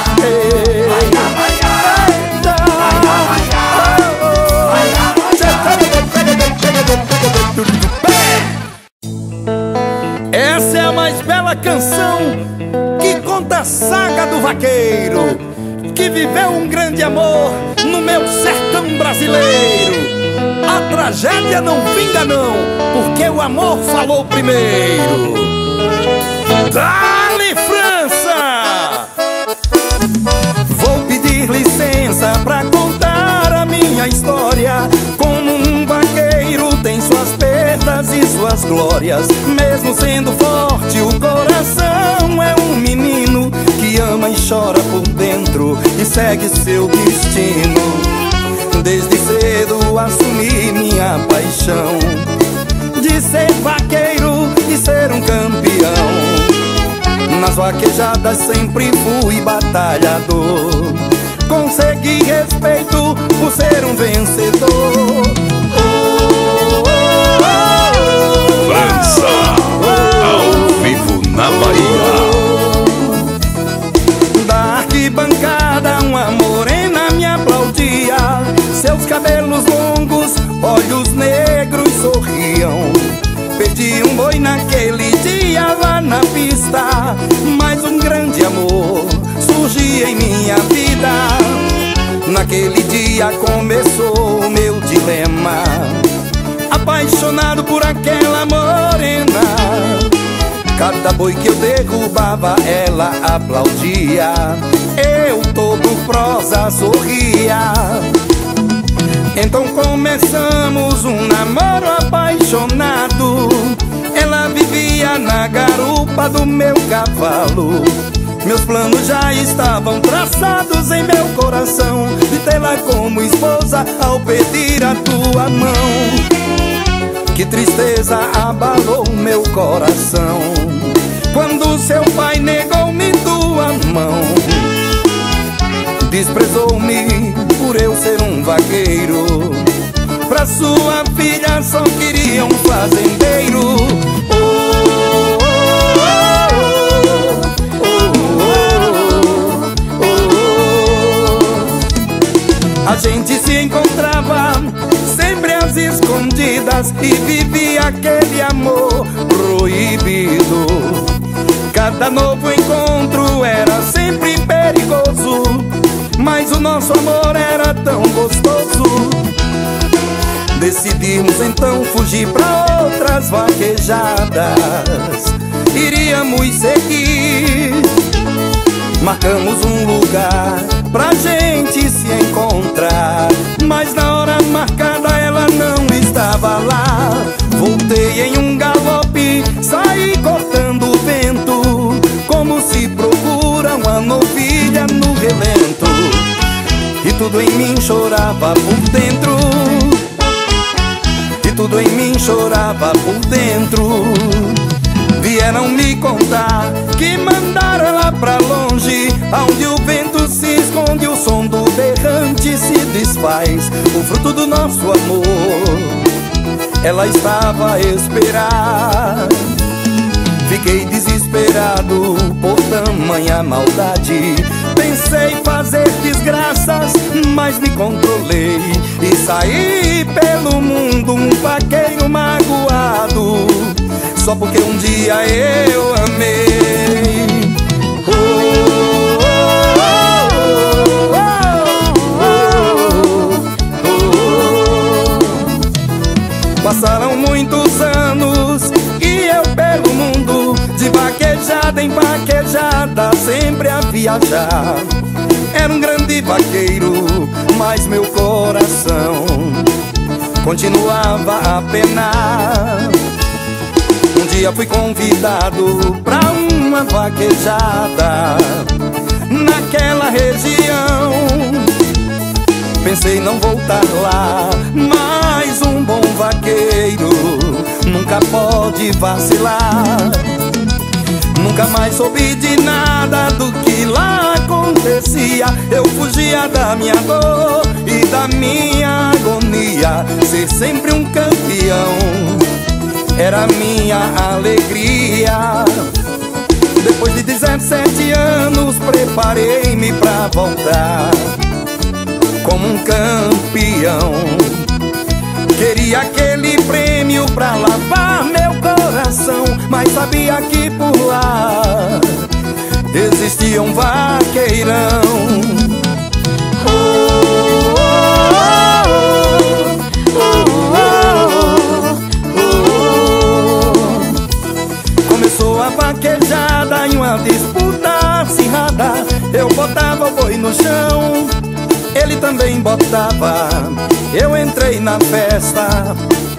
Essa é a mais bela canção que conta a saga do vaqueiro que viveu um grande amor no meu sertão brasileiro. A tragédia não vinga não, porque o amor falou primeiro. Dale, França! Vou pedir licença pra contar a minha história. Como um vaqueiro tem suas perdas e suas glórias. Mesmo sendo forte, o coração é um menino que ama e chora por dentro e segue seu destino. Desde cedo assumi minha paixão de ser vaqueiro e ser um campeão. Nas vaquejadas sempre fui batalhador. Consegui respeito por ser um vencedor. França, ao vivo na Bahia. Da arquibancada uma morena me aplaudia. Seus cabelos longos, olhos negros sorriam. Perdi um boi naquele dia lá na pista, mas um grande amor surgia em minha vida. Naquele dia começou o meu dilema, apaixonado por aquela morena. Cada boi que eu derrubava ela aplaudia. Eu todo prosa sorria. Então começamos um namoro apaixonado. Ela vivia na garupa do meu cavalo. Meus planos já estavam traçados em meu coração, de tê-la como esposa ao pedir a tua mão. Que tristeza abalou meu coração quando seu pai negou-me tua mão. Desprezou-me por eu ser um vaqueiro. Pra sua filha só queria um fazendeiro. A gente se encontrava sempre às escondidas e vivia aquele amor proibido. Cada novo encontro era sempre perigoso, mas o nosso amor era tão gostoso. Decidimos então fugir pra outras vaquejadas. Iríamos seguir. Marcamos um lugar pra gente se encontrar, mas na hora marcada ela não estava lá. Voltei em um galope, saí cortando o vento, como se procura uma novilha no relento. E tudo em mim chorava por dentro, e tudo em mim chorava por dentro. Vieram me contar que mandaram ela pra longe, aonde o vento se esconde, o som do berrante se desfaz, o fruto do nosso amor ela estava a esperar. Fiquei desesperado por tamanha maldade. Pensei fazer desgraças, mas me controlei e saí pelo mundo um vaqueiro magoado, só porque um dia eu amei. Passaram muitos anos e eu pelo mundo estrada, sempre a viajar. Era um grande vaqueiro, mas meu coração continuava a penar. Um dia fui convidado pra uma vaquejada naquela região. Pensei não voltar lá, mas um bom vaqueiro nunca pode vacilar. Nunca mais soube de nada do que lá acontecia. Eu fugia da minha dor e da minha agonia. Ser sempre um campeão era minha alegria. Depois de 17 anos preparei-me pra voltar como um campeão. Queria aquele prêmio pra lavar meu coração, mas sabia que por lá existia um vaqueirão. Começou a vaquejada em uma disputa acirrada. Eu botava o boi no chão, ele também botava. Eu entrei na festa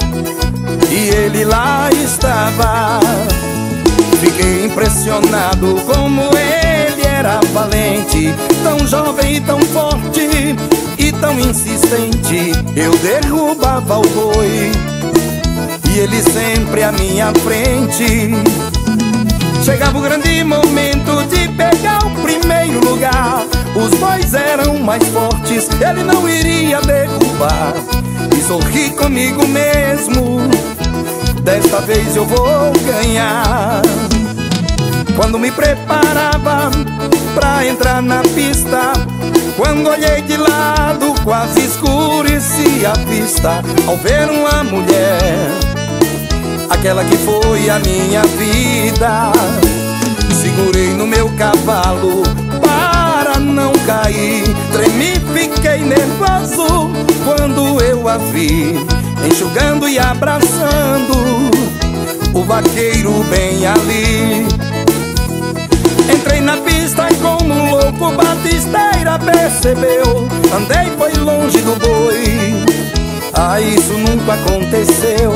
e ele lá estava. Fiquei impressionado como ele era valente, tão jovem e tão forte e tão insistente. Eu derrubava o boi e ele sempre à minha frente. Chegava o grande momento de pegar o primeiro lugar. Os bois eram mais fortes, ele não iria derrubar. E sorri comigo mesmo, desta vez eu vou ganhar. Quando me preparava pra entrar na pista, quando olhei de lado quase escurecia a vista ao ver uma mulher, aquela que foi a minha vida. Segurei no meu cavalo para não cair, tremi, fiquei nervoso quando eu a vi, enxugando e abraçando o vaqueiro bem ali. Entrei na pista como um louco, Batisteira percebeu. Andei, foi longe do boi, isso nunca aconteceu.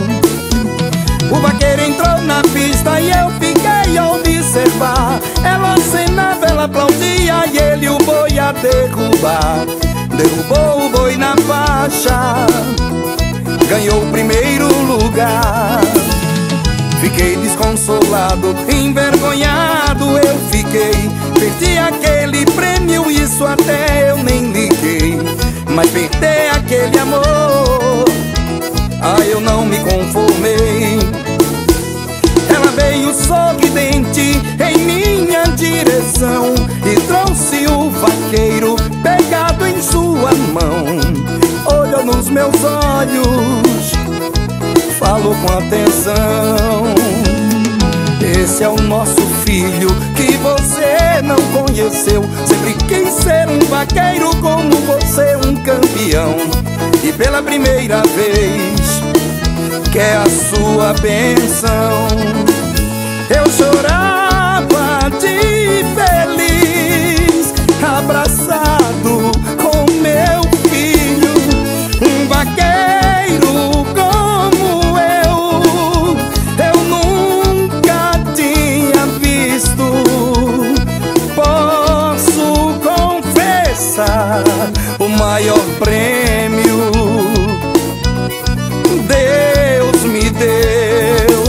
O vaqueiro entrou na pista e eu fiquei a observar. Ela acenava, ela aplaudia e ele o boi a derrubar. Derrubou o boi na faixa, ganhou o primeiro lugar. Fiquei desconsolado, envergonhado eu fiquei. Perdi aquele prêmio, isso até eu nem liguei. Mas perder aquele amor, eu não me conformei. Ela veio sorridente em minha direção e trouxe o vaqueiro pegado em sua mão. Olhou nos meus olhos, falou com atenção. Esse é o nosso filho que você não conheceu. Sempre quis ser um vaqueiro como você, um campeão. E pela primeira vez quer a sua bênção. Eu chorava de feliz, abraçado com meu filho. Um vaqueiro como eu nunca tinha visto. Posso confessar, o maior prêmio Deus me deu.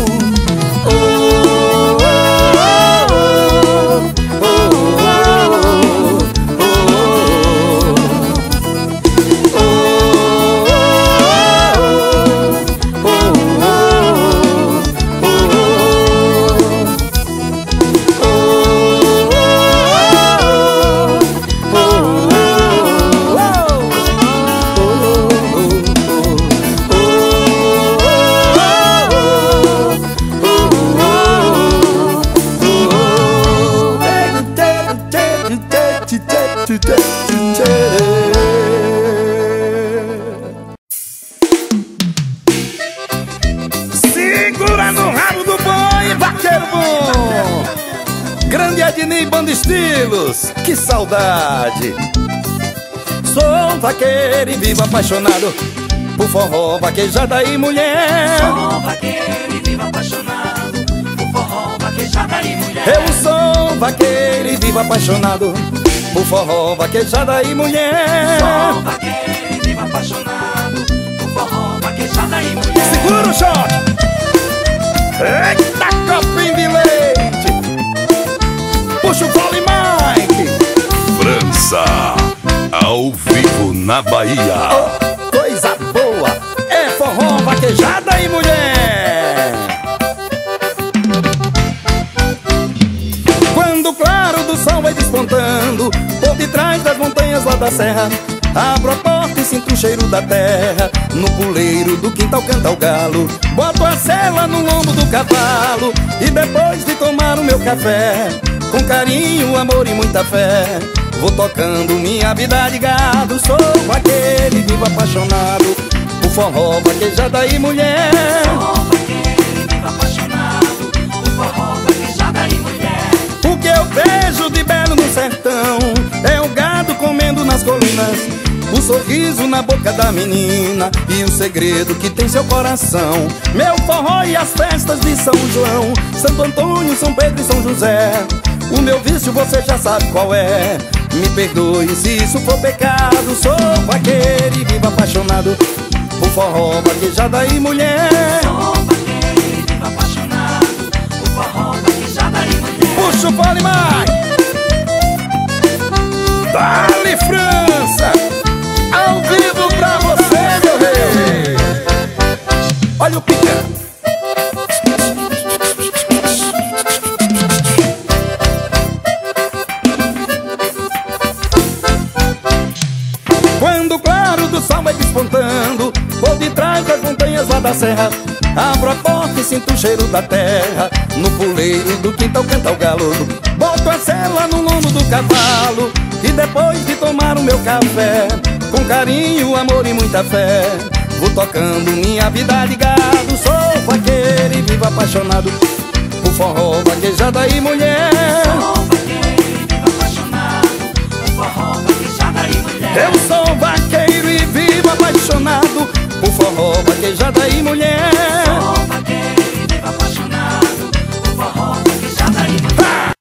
Camilos, que saudade. Sou vaqueiro e vivo apaixonado por forró, vaquejada e mulher. Sou vaqueiro e vivo apaixonado por forró, vaquejada e mulher. Eu sou vaqueiro e vivo apaixonado por forró, vaquejada e mulher. Sou vaqueiro e vivo apaixonado por forró, vaquejada e mulher. Segura o shot. Eita, copinho de leite. Puxa o fole, Mike. França, ao vivo na Bahia. Oh, coisa boa. É forró, vaquejada e mulher. Quando o claro do sol vai despontando por detrás das montanhas lá da serra, abro a porta e sinto o cheiro da terra. No puleiro do quintal canta o galo. Boto a sela no lombo do cavalo e depois de tomar o meu café, com carinho, amor e muita fé, vou tocando minha vida de gado. Sou vaqueiro e vivo apaixonado por forró, vaquejada e mulher. Sou vaqueiro e vivo apaixonado por forró, vaquejada e mulher. O que eu vejo de belo no sertão é o gado comendo nas colinas, o sorriso na boca da menina e o segredo que tem seu coração. Meu forró e as festas de São João, Santo Antônio, São Pedro e São José. O meu vício você já sabe qual é. Me perdoe se isso for pecado. Sou vaqueiro e vivo apaixonado por forró, vaquejada e mulher. Sou vaqueiro e vivo apaixonado por forró, vaquejada e mulher. Puxa o fole, mais. Dale, França, ao vivo pra você, meu rei. Olha o pica. Quando o claro do sol vai despontando por detrás das montanhas lá da serra, abro a porta e sinto o cheiro da terra. No puleiro do quintal canta o galo. Boto a sela no lombo do cavalo e depois de tomar o meu café, com carinho, amor e muita fé, vou tocando minha vida de gado. Sou vaqueiro e vivo apaixonado por forró, vaquejada e mulher. Sou vaqueiro e vivo apaixonado por forró, vaquejada e mulher. Eu sou vaqueiro e vivo apaixonado por forró, vaquejada e mulher. Sou vaqueiro e vivo apaixonado por forró, vaquejada e mulher.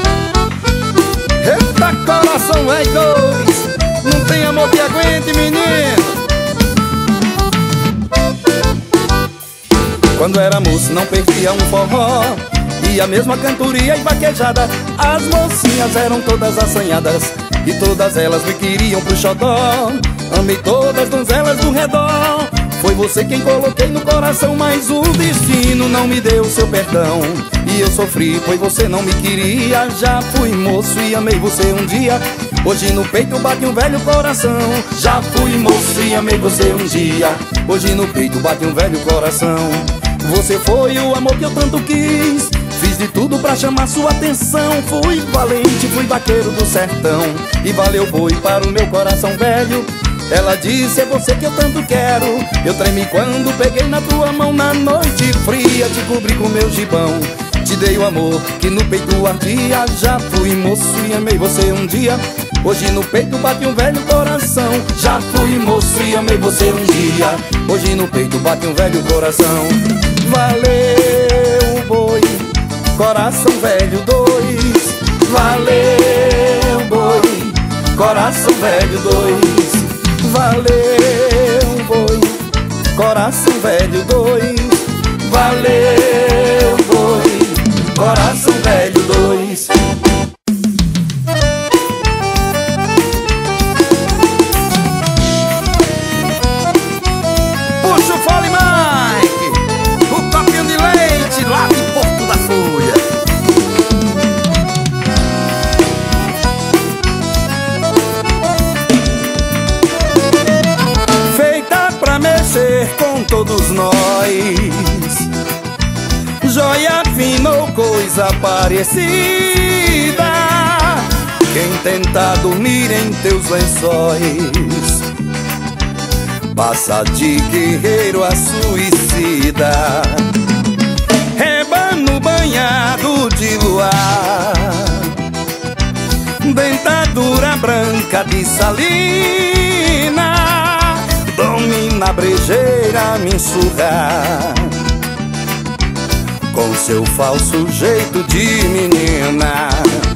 Eita, coração é dois, não tem amor que aguente, menino. Quando era moço não perdia um forró, e a mesma cantoria e vaquejada. As mocinhas eram todas assanhadas e todas elas me queriam pro xodó. Amei todas as donzelas do redor. Foi você quem coloquei no coração, mas o destino não me deu seu perdão. E eu sofri, pois você não me queria. Já fui moço e amei você um dia, hoje no peito bate um velho coração. Já fui moço e amei você um dia, hoje no peito bate um velho coração. Você foi o amor que eu tanto quis, fiz de tudo pra chamar sua atenção. Fui valente, fui vaqueiro do sertão, e valeu boi para o meu coração velho. Ela disse, é você que eu tanto quero. Eu tremi quando peguei na tua mão. Na noite fria te cobri com meu gibão, te dei o amor que no peito ardia. Já fui moço e amei você um dia, hoje no peito bate um velho coração. Já fui moço e amei você um dia, hoje no peito bate um velho coração. Valeu boi, coração velho dois. Valeu boi, coração velho dois. Valeu boi, coração velho dois. Valeu boi, coração velho dois. Puxa o fole, Mike, o copinho de leite lá de Porto da Folha. Feita pra mexer com todos nós, joia fina ou coisa parecida. Quem tenta dormir em teus lençóis passa de guerreiro a suicida. Rebano banhado de luar, dentadura branca de salina, domina a brejeira me enxurrar, com seu falso jeito de menina.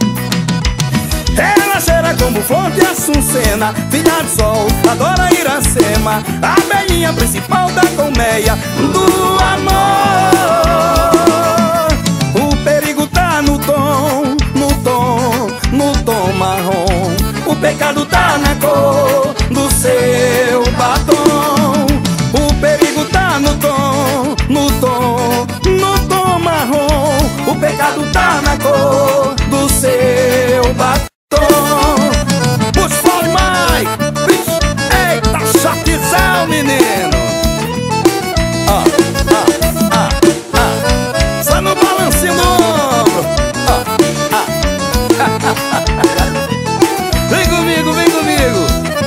Ela cheira como flor de açucena, filha de sol, adora Iracema, a abelhinha principal da colmeia do amor. O perigo tá no tom, no tom, no tom marrom. O pecado tá na cor do seu batom. O perigo tá no tom, no tom, no tom marrom. O pecado tá na cor do seu batom. Puxa, fale mais! Vixe, eita, chatizão, menino! Só no balancinho do ombro! Vem comigo, vem comigo!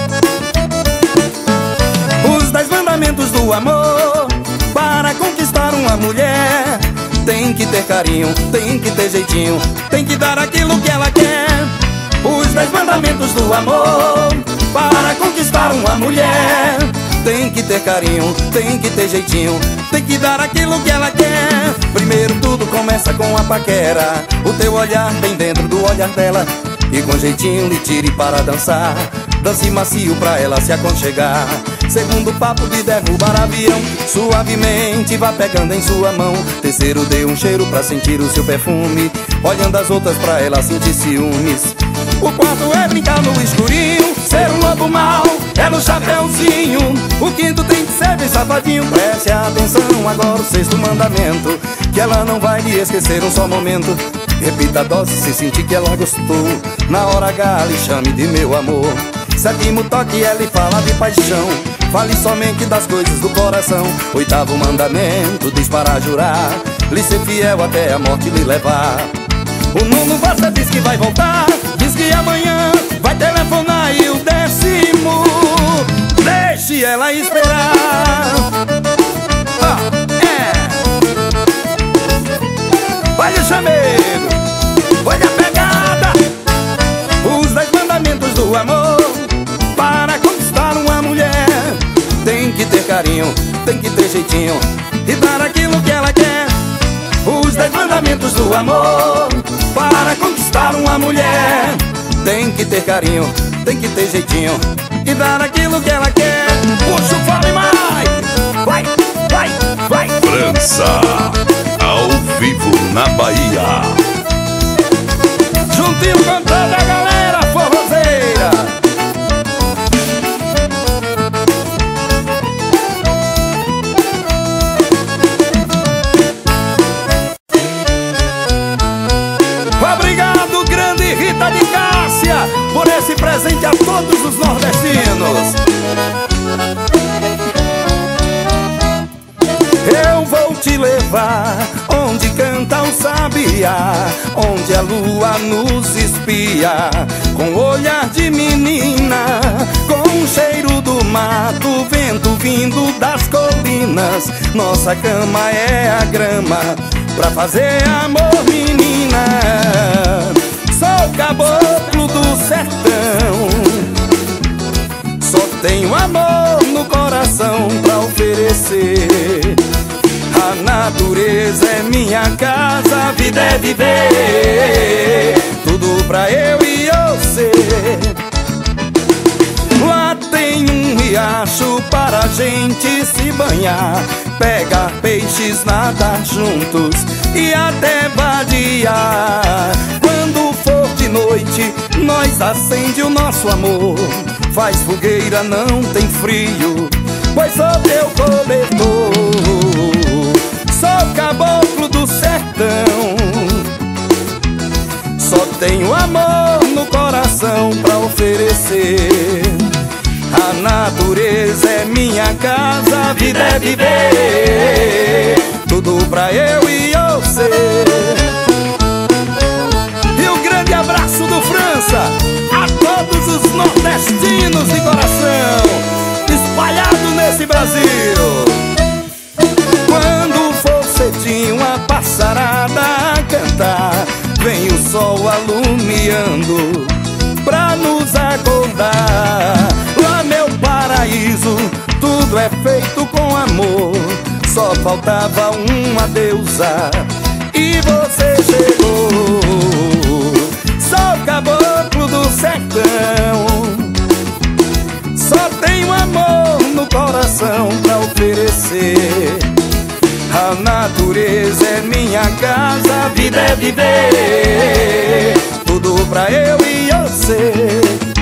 Os 10 mandamentos do amor para conquistar uma mulher: tem que ter carinho, tem que ter jeitinho, tem que dar aquilo que ela quer. Os 10 mandamentos do amor para conquistar uma mulher: tem que ter carinho, tem que ter jeitinho, tem que dar aquilo que ela quer. Primeiro tudo começa com a paquera, o teu olhar bem dentro do olhar dela, e com jeitinho lhe tire para dançar. Dance macio pra ela se aconchegar. Segundo papo de derrubar avião, suavemente vá pegando em sua mão. Terceiro dê um cheiro pra sentir o seu perfume, olhando as outras pra ela sentir ciúmes. O quarto é brincar no escurinho, ser um lobo mau é no chapéuzinho. O quinto tem que ser bem safadinho. Preste atenção agora o 6º mandamento, que ela não vai lhe esquecer um só momento. Repita a dose se sentir que ela gostou, na hora H lhe chame de meu amor. 7º toque ela lhe fala de paixão, fale somente das coisas do coração. 8º mandamento diz para jurar, lhe ser fiel até a morte lhe levar. O 9º você diz que vai voltar, diz que amanhã vai telefonar. E o 10º, deixe ela esperar. Olha o chamego, olha a pegada. Os 10 mandamentos do amor para conquistar uma mulher: tem que ter carinho, tem que ter jeitinho e dar aquilo que ela quer. Os 10 mandamentos do amor para conquistar uma mulher: tem que ter carinho, tem que ter jeitinho e dar aquilo que ela quer. Puxa, fale mais! Vai, vai, vai! França, ao vivo na Bahia. Juntinho com toda a galera forrozeira. Obrigado, grande Rita de Cássia, por esse presente a todos os nordestinos. Eu vou te levar onde canta o sabiá, onde a lua nos espia, com olhar de menina, com o cheiro do mato, vento vindo das colinas. Nossa cama é a grama pra fazer amor, menina. Sou caboclo do sertão, só tenho amor no coração pra oferecer. A natureza é minha casa, a vida é viver, tudo pra eu e você. Lá tem um riacho para a gente se banhar, pegar peixes, nadar juntos e até vadiar. Quando for de noite, nós acende o nosso amor, faz fogueira, não tem frio, pois sou teu cobertor. Sou caboclo do sertão, só tenho amor no coração pra oferecer. A natureza é minha casa, a vida é viver, tudo pra eu e você. E um grande abraço do França a todos os nordestinos de coração, espalhados nesse Brasil. Quando for cedinho a passarada a cantar, vem o sol alumiando sorriso, tudo é feito com amor. Só faltava uma deusa e você chegou. Sou caboclo do sertão, só tenho amor no coração pra oferecer. A natureza é minha casa, a vida é viver, tudo pra eu e você.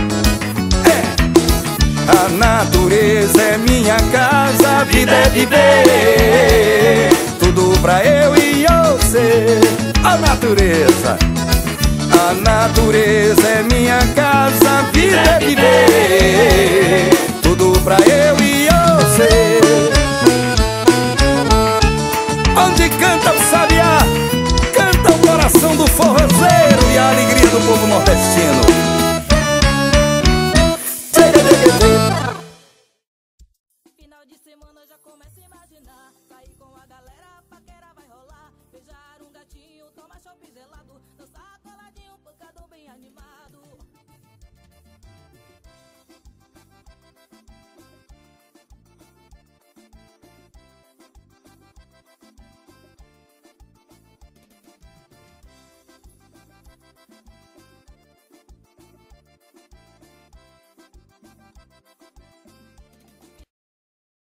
A natureza é minha casa, a vida é viver, tudo pra eu e você. A natureza é minha casa, a vida é viver, tudo pra eu e você. Onde canta o sabiá, canta o coração do forrozeiro e a alegria do povo nordestino. Final de semana já começa a imaginar. Sair com a galera, a paquera vai rolar. Beijar um gatinho, tomar chopp gelado. Dançar coladinho, pancadão bem animado.